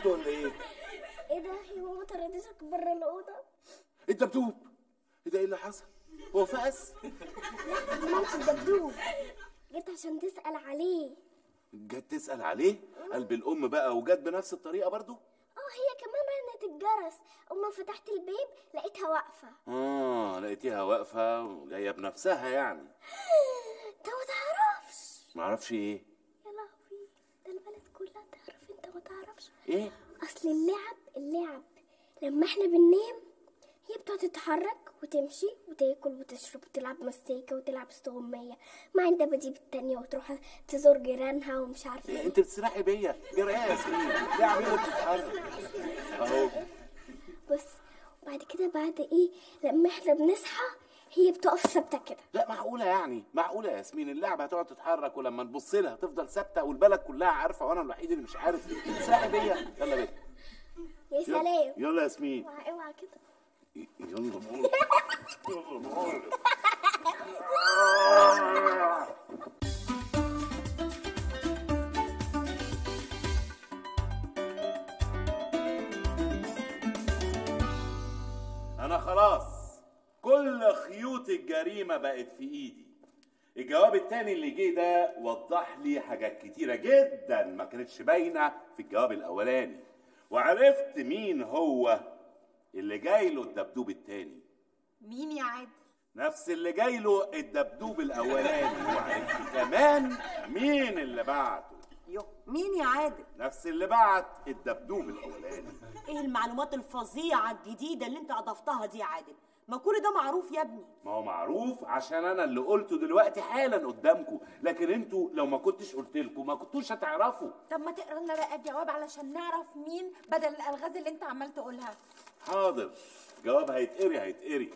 B: عملته ولا ايه؟
E: ايه ده يا ماما طردتك بره الاوضه؟
B: الدبدوب. ايه ده؟ ايه اللي حصل؟ هو فقس؟
E: لا دي مامتي الدبدوب، جيت عشان تسال عليه.
B: جت تسال عليه؟ قلب الام بقى، وجت بنفس الطريقه برضو؟
E: اه هي كمان رنت الجرس، اما فتحت الباب لقيتها واقفه.
B: اه لقيتيها واقفه وجايه بنفسها يعني.
E: انت ما تعرفش.
B: ما اعرفش ايه؟
E: يا لهوي ده البلد كلها تعرف، انت ما تعرفش.
B: ايه؟
E: اصل اللعب اللعب لما احنا بننام هي بتقعد تتحرك وتمشي وتاكل وتشرب وتلعب مستيكه وتلعب استغمايه مع الدباديب التانية وتروح تزور جيرانها ومش عارفه
B: إيه؟
E: ايه.
B: انت بتسرحي بيا؟ جرى ايه يا ياسمين؟ لعب ايه بتتحرك؟ اهو.
E: بص وبعد كده بعد ايه لما احنا بنصحى هي بتقف ثابته كده.
B: لا معقوله يعني؟ معقوله يا ياسمين اللعبه هتقعد تتحرك ولما نبص لها تفضل ثابته والبلد كلها عارفه وانا الوحيد اللي مش عارف؟ تسرحي بيا؟ يلا بيا.
E: يا سلام.
B: يلا يا ياسمين.
E: اوعى اوعى كده.
B: يلا يلا انا خلاص كل خيوط الجريمه بقت في ايدي. الجواب التاني اللي جه ده وضح لي حاجات كتيره جدا ما كانتش باينه في الجواب الاولاني، وعرفت مين هو اللي جاي له الدبدوب التاني.
D: مين يا عادل؟
B: نفس اللي جاي له الدبدوب الاولاني، وعرفت كمان مين اللي بعته.
F: يو مين يا عادل؟
B: نفس اللي بعت الدبدوب الاولاني.
L: ايه المعلومات الفظيعه الجديده اللي انت اضفتها دي يا عادل؟ ما كل ده معروف يا ابني.
B: ما هو معروف عشان انا اللي قلته دلوقتي حالا قدامكم، لكن انتوا لو ما كنتش قلت لكم ما كنتوش هتعرفوا.
D: طب ما تقرا لنا بقى الجواب علشان نعرف مين بدل الالغاز اللي انت عمال تقولها.
B: حاضر، جواب هيتقري هيتقري.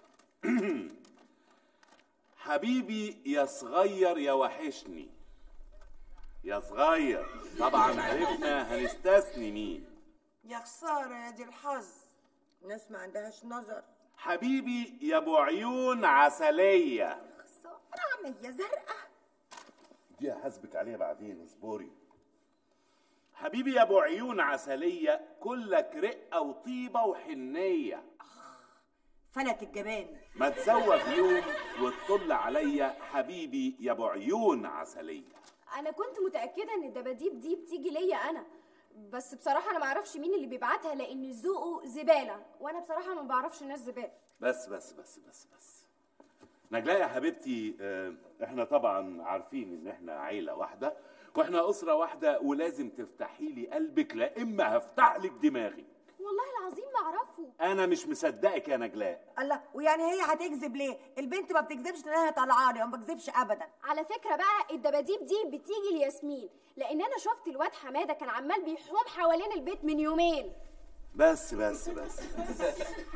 B: حبيبي يا صغير يا وحشني. يا صغير طبعا عرفنا هنستثني مين.
K: يا خساره يا دي الحظ،
J: ناس ما عندهاش نظر.
B: حبيبي يا ابو عيون عسليه.
D: خساره عينيا زرقاء.
B: دي هحاسبك عليها بعدين، اصبري. حبيبي يا ابو عيون عسليه، كلك رقه وطيبه وحنيه.
L: فلك الجبان.
B: ما تزوج يوم وتطل عليا حبيبي يا ابو عيون عسليه.
M: انا كنت متاكده ان الدباديب دي بتيجي ليا انا، بس بصراحه انا ما اعرفش مين اللي بيبعتها لان ذوقه زباله، وانا بصراحه ما بعرفش الناس زباله.
B: بس بس بس بس بس نجلاء يا حبيبتي، اه احنا طبعا عارفين ان احنا عيله واحده واحنا اسره واحده، ولازم تفتحي لي قلبك لا اما هفتح لك دماغي.
M: والله العظيم ما اعرفه.
B: انا مش مصدقك يا نجلاء.
F: الله، ويعني هي هتكذب ليه؟ البنت ما بتكذبش لانها طلعاني وما بتكذبش ابدا.
M: على فكره بقى الدباديب دي بتيجي لياسمين، لان انا شفت الواد حماده كان عمال بيحوم حوالين البيت من يومين.
B: بس بس بس, بس.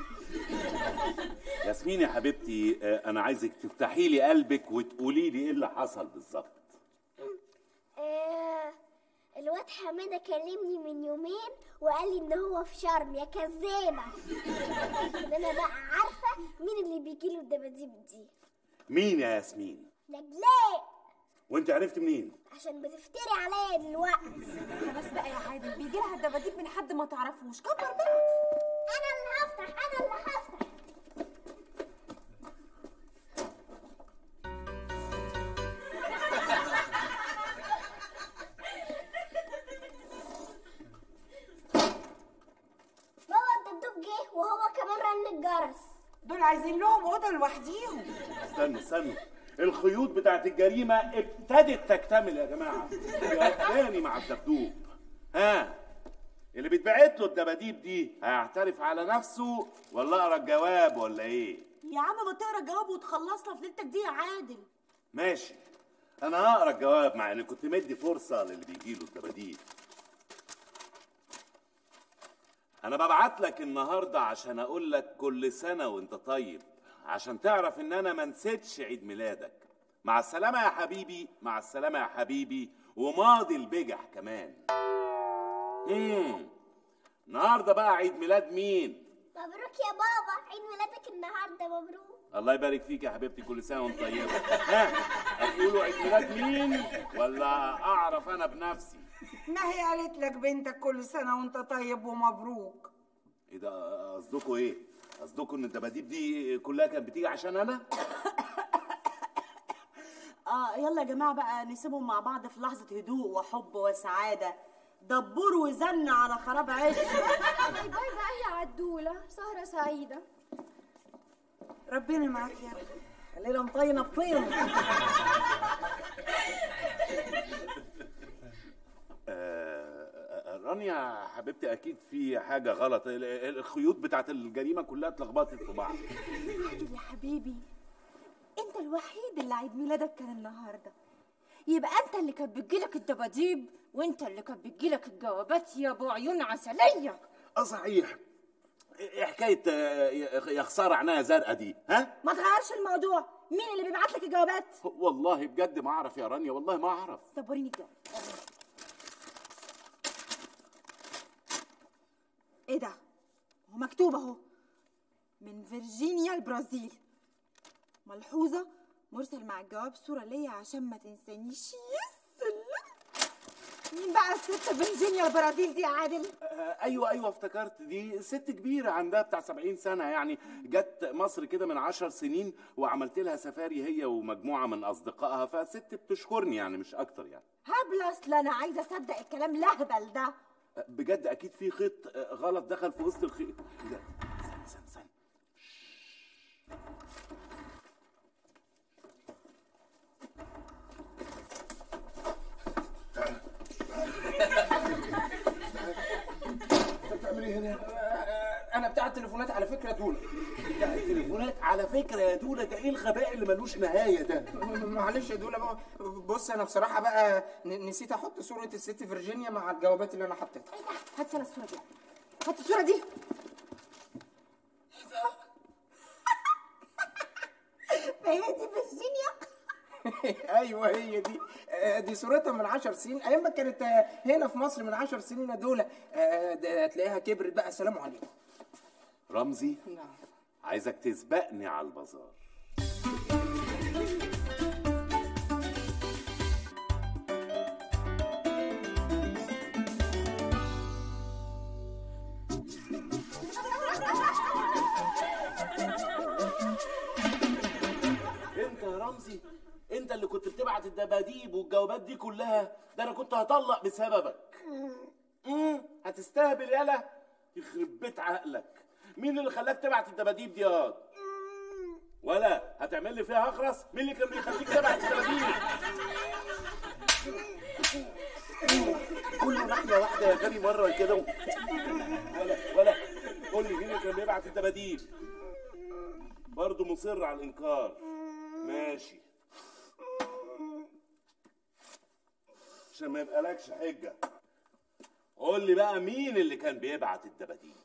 B: ياسمين يا حبيبتي، انا عايزك تفتحي لي قلبك وتقولي لي ايه اللي حصل بالظبط.
E: آه الواد حماده كلمني من يومين وقال لي ان هو في شرم. يا كذابه. لكن انا بقى عارفه مين اللي بيجي له الدباديب دي.
B: مين يا ياسمين؟
E: نجلاء.
B: وانت عرفت منين؟
E: عشان بتفتري عليا دلوقتي.
D: خلاص بقى يا عادل، بيجي لها الدباديب من حد ما تعرفوش. كبر بقى.
E: انا اللي هفتح انا اللي هفتح. بابا الدبدوب جه وهو كمان رن الجرس.
K: دول عايزين لهم اوضه لوحديهم.
B: استنوا استنوا، الخيوط بتاعت الجريمه ابتدت تكتمل يا جماعه. تاني مع الدبدوب. ها اللي بيتبعت له الدباديب دي هيعترف على نفسه ولا اقرا الجواب ولا ايه؟
L: يا عم ما تقرا الجواب وتخلصنا في ليلتك دي يا عادل.
B: ماشي، انا هقرا الجواب مع اني كنت مدي فرصه للي بيجي له الدباديب. انا ببعت لك النهارده عشان اقول لك كل سنه وانت طيب، عشان تعرف ان انا ما نسيتش عيد ميلادك. مع السلامه يا حبيبي، مع السلامه يا حبيبي، وماضي البجح كمان. امم النهارده بقى عيد ميلاد مين؟
E: مبروك يا بابا، عيد ميلادك النهارده. مبروك.
B: الله يبارك فيك يا حبيبتي، كل سنه وانت طيبه. ها هتقولوا عيد ميلاد مين ولا اعرف انا بنفسي؟
K: ما هي قالت لك بنتك كل سنه وانت طيب ومبروك.
B: ايه ده قصدكم ايه؟ قصدكم ان الدباديب دي كلها كانت بتيجي عشان انا؟
L: اه يلا يا جماعه بقى نسيبهم مع بعض في لحظه هدوء وحب وسعاده. دبور وزن على خراب عيش.
M: باي باي بقى يا عدوله، سهره سعيده.
K: ربنا معاك يا رب.
L: الليله مطينه بطين.
B: رانيا حبيبتي اكيد في حاجه غلط، الخيوط بتاعت الجريمه كلها اتلخبطت في بعض.
D: عادل يا حبيبي، انت الوحيد اللي عيد ميلادك كان النهارده، يبقى انت اللي كانت بتجيلك الدباديب وانت اللي كانت بتجيلك الجوابات يا ابو عيون عسليه.
B: اه صحيح. ايه حكايه يا خساره عينيا زرقاء دي؟ ها؟
D: ما تغيرش الموضوع، مين اللي بيبعت لك الجوابات؟
B: والله بجد ما اعرف يا رانيا، والله ما اعرف.
D: طب وريني الجواب. ايه ده؟ هو مكتوب اهو من فيرجينيا البرازيل. ملحوظة، مرسل مع الجواب صورة ليا عشان ما تنسانيش. يا سلام. مين بقى الست فيرجينيا البرازيل دي يا عادل؟
B: آه ايوه ايوه افتكرت، دي ست كبيرة عندها بتاع سبعين سنة يعني، جت مصر كده من عشر سنين وعملت لها سفاري هي ومجموعة من أصدقائها، فست بتشكرني يعني مش أكتر يعني.
D: هبل، اصل أنا عايزة أصدق الكلام الأهبل ده.
B: بجد اكيد في خيط غلط دخل في وسط الخيط. استنى استنى استنى.
G: انت بتعمل ايه هنا؟ انا بتاع التليفونات على فكره دوله.
B: بتاع التليفونات على فكره يا دوله؟ ده ايه الغباء اللي ملوش نهايه ده؟
G: معلش يا دوله بقى. بص انا بصراحه بقى نسيت احط صوره الست فيرجينيا مع الجوابات اللي انا حطيتها.
D: هات سنة الصوره دي، هات الصوره دي. هي دي فيرجينيا؟
G: ايوه هي دي. دي صورتها من عشر سنين، ايام ما كانت هنا في مصر من عشر سنين يا دوله. تلاقيها كبرت بقى. السلام عليكم.
B: رمزي،
G: نعم.
B: عايزك تسبقني على البازار. انت يا رمزي، انت اللي كنت بتبعت الدباديب والجوابات دي كلها؟ ده انا كنت هطلق بسببك. امم هتستهبل يالا، يخرب بيت عقلك. مين اللي خلاك تبعت الدباديب دي ياض؟ ولا هتعمل لي فيها اخرس؟ مين اللي كان بيخليك تبعت الدباديب؟ كله ناحيه واحده يا غبي مره كده و... ولا ولا قول لي مين اللي كان بيبعت الدباديب؟ برضه مصر على الانكار. ماشي، عشان ما يبقالكش حجه. قول لي بقى مين اللي كان بيبعت الدباديب؟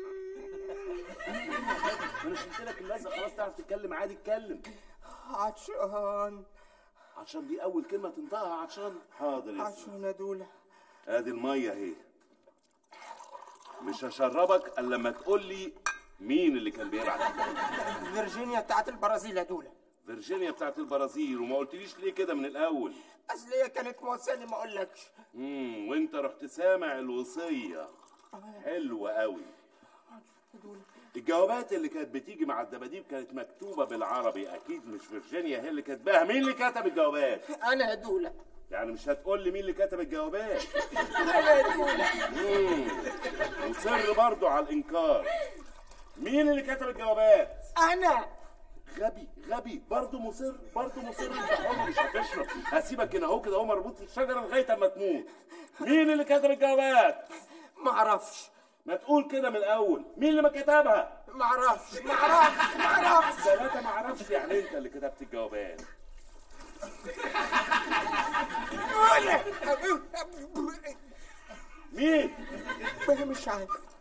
B: انا شلت لك اللزقه خلاص، تعرف تتكلم عادي، اتكلم.
G: عطشان.
B: عطشان دي اول كلمه تنطقها؟ عطشان؟ حاضر يا
G: عطشان يا دوله.
B: ادي الميه اهي. مش هشربك الا لما تقول لي مين اللي كان بيبعت الدباديب.
G: فيرجينيا بتاعت البرازيل يا دوله.
B: فيرجينيا بتاعت البرازيل؟ وما قلتليش ليه كده من الاول؟
G: اصل هي كانت موصاني ما اقولكش.
B: امم وانت رحت سامع الوصيه. حلوه قوي. الجوابات اللي كانت بتيجي مع الدباديب كانت مكتوبه بالعربي، اكيد مش فيرجينيا هي اللي كاتباها. مين اللي كتب الجوابات؟
G: انا يا دوله.
B: يعني مش هتقول لي مين اللي كتب الجوابات؟
G: انا يا دوله.
B: امم مصر برضو على الانكار. مين اللي كتب الجوابات؟
G: انا.
B: غبي غبي، برضه مصر برضه مصر. انت حر مش هتشرب، هسيبك هنا اهو كده اهو مربوط في الشجره لغايه اما تموت. مين اللي كتب الجوابات؟
G: ما اعرفش.
B: ما تقول كده من الاول، مين اللي ما كتبها؟
G: ما اعرفش ما اعرفش ما اعرفش.
B: ثلاثه ما اعرفش، يعني انت اللي كتبت الجوابات.
G: مين؟
K: انا مش عارف.